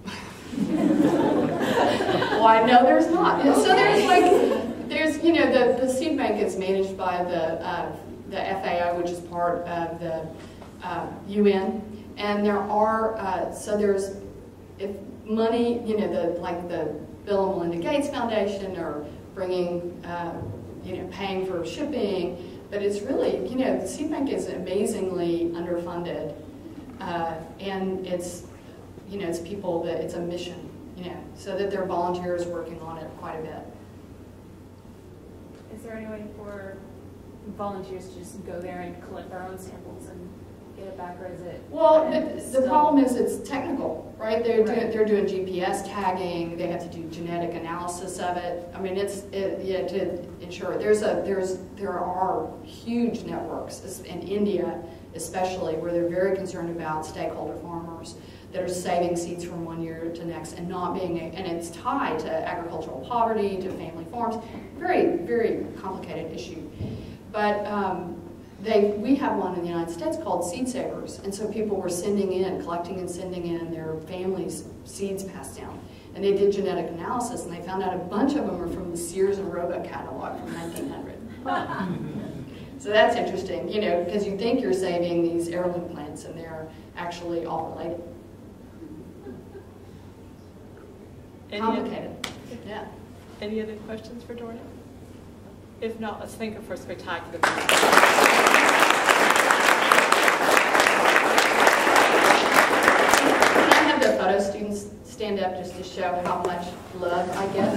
Why? No, there's not. And so there's you know, the seed bank is managed by the FAO, which is part of the UN, and there are so there's if money, you know, like the Bill and Melinda Gates Foundation are bringing, you know, paying for shipping. But it's really, you know, the seed bank is amazingly underfunded, and it's, you know, it's people that it's a mission, you know, so that there are volunteers working on it quite a bit. Is there any way for volunteers to just go there and collect their own samples and get it back, or is it? Well, the problem is it's technical, right? They're doing GPS tagging. They have to do genetic analysis of it. I mean, yeah, to ensure there are huge networks in India, especially, where they're very concerned about stakeholder farmers that are saving seeds from one year to next and not being and it's tied to agricultural poverty, to family farms. Very, very complicated issue, but. We have one in the United States called Seed Savers, and so people were collecting and sending in their families' seeds passed down. And they did genetic analysis, and they found out a bunch of them are from the Sears and Roebuck catalog from 1900. So that's interesting, you know, because you think you're saving these heirloom plants, and they're actually all related. Complicated, yeah. Any other questions for Dorna? If not, let's thank her for a spectacular The photo students stand up just to show how much love I get.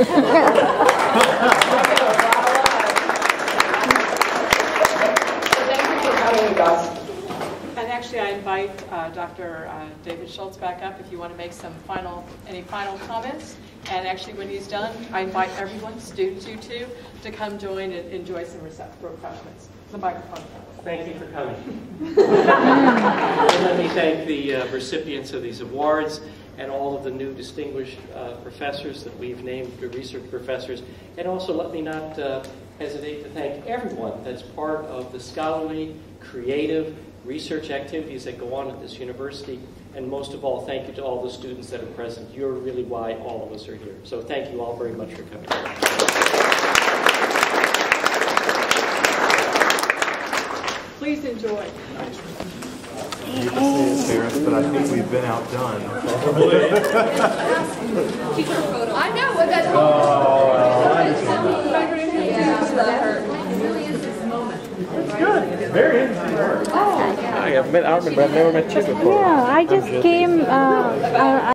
Thank you for coming, guys. And actually, I invite Dr. David Schultz back up if you want to make any final comments. And actually, when he's done, I invite everyone, students, you too, to come join and enjoy some refreshments. The microphone. Thank you for coming. And let me thank the recipients of these awards and all of the new distinguished professors that we've named, research professors. And also let me not hesitate to thank everyone that's part of the scholarly, creative research activities that go on at this university. And most of all, thank you to all the students that are present. You're really why all of us are here. So thank you all very much for coming. Please enjoy. You can say it, Ferris, but I think we've been outdone. I know what that's Good. It's very interesting work. Oh. I've met Armin, but I've never met you before. Yeah, I just came.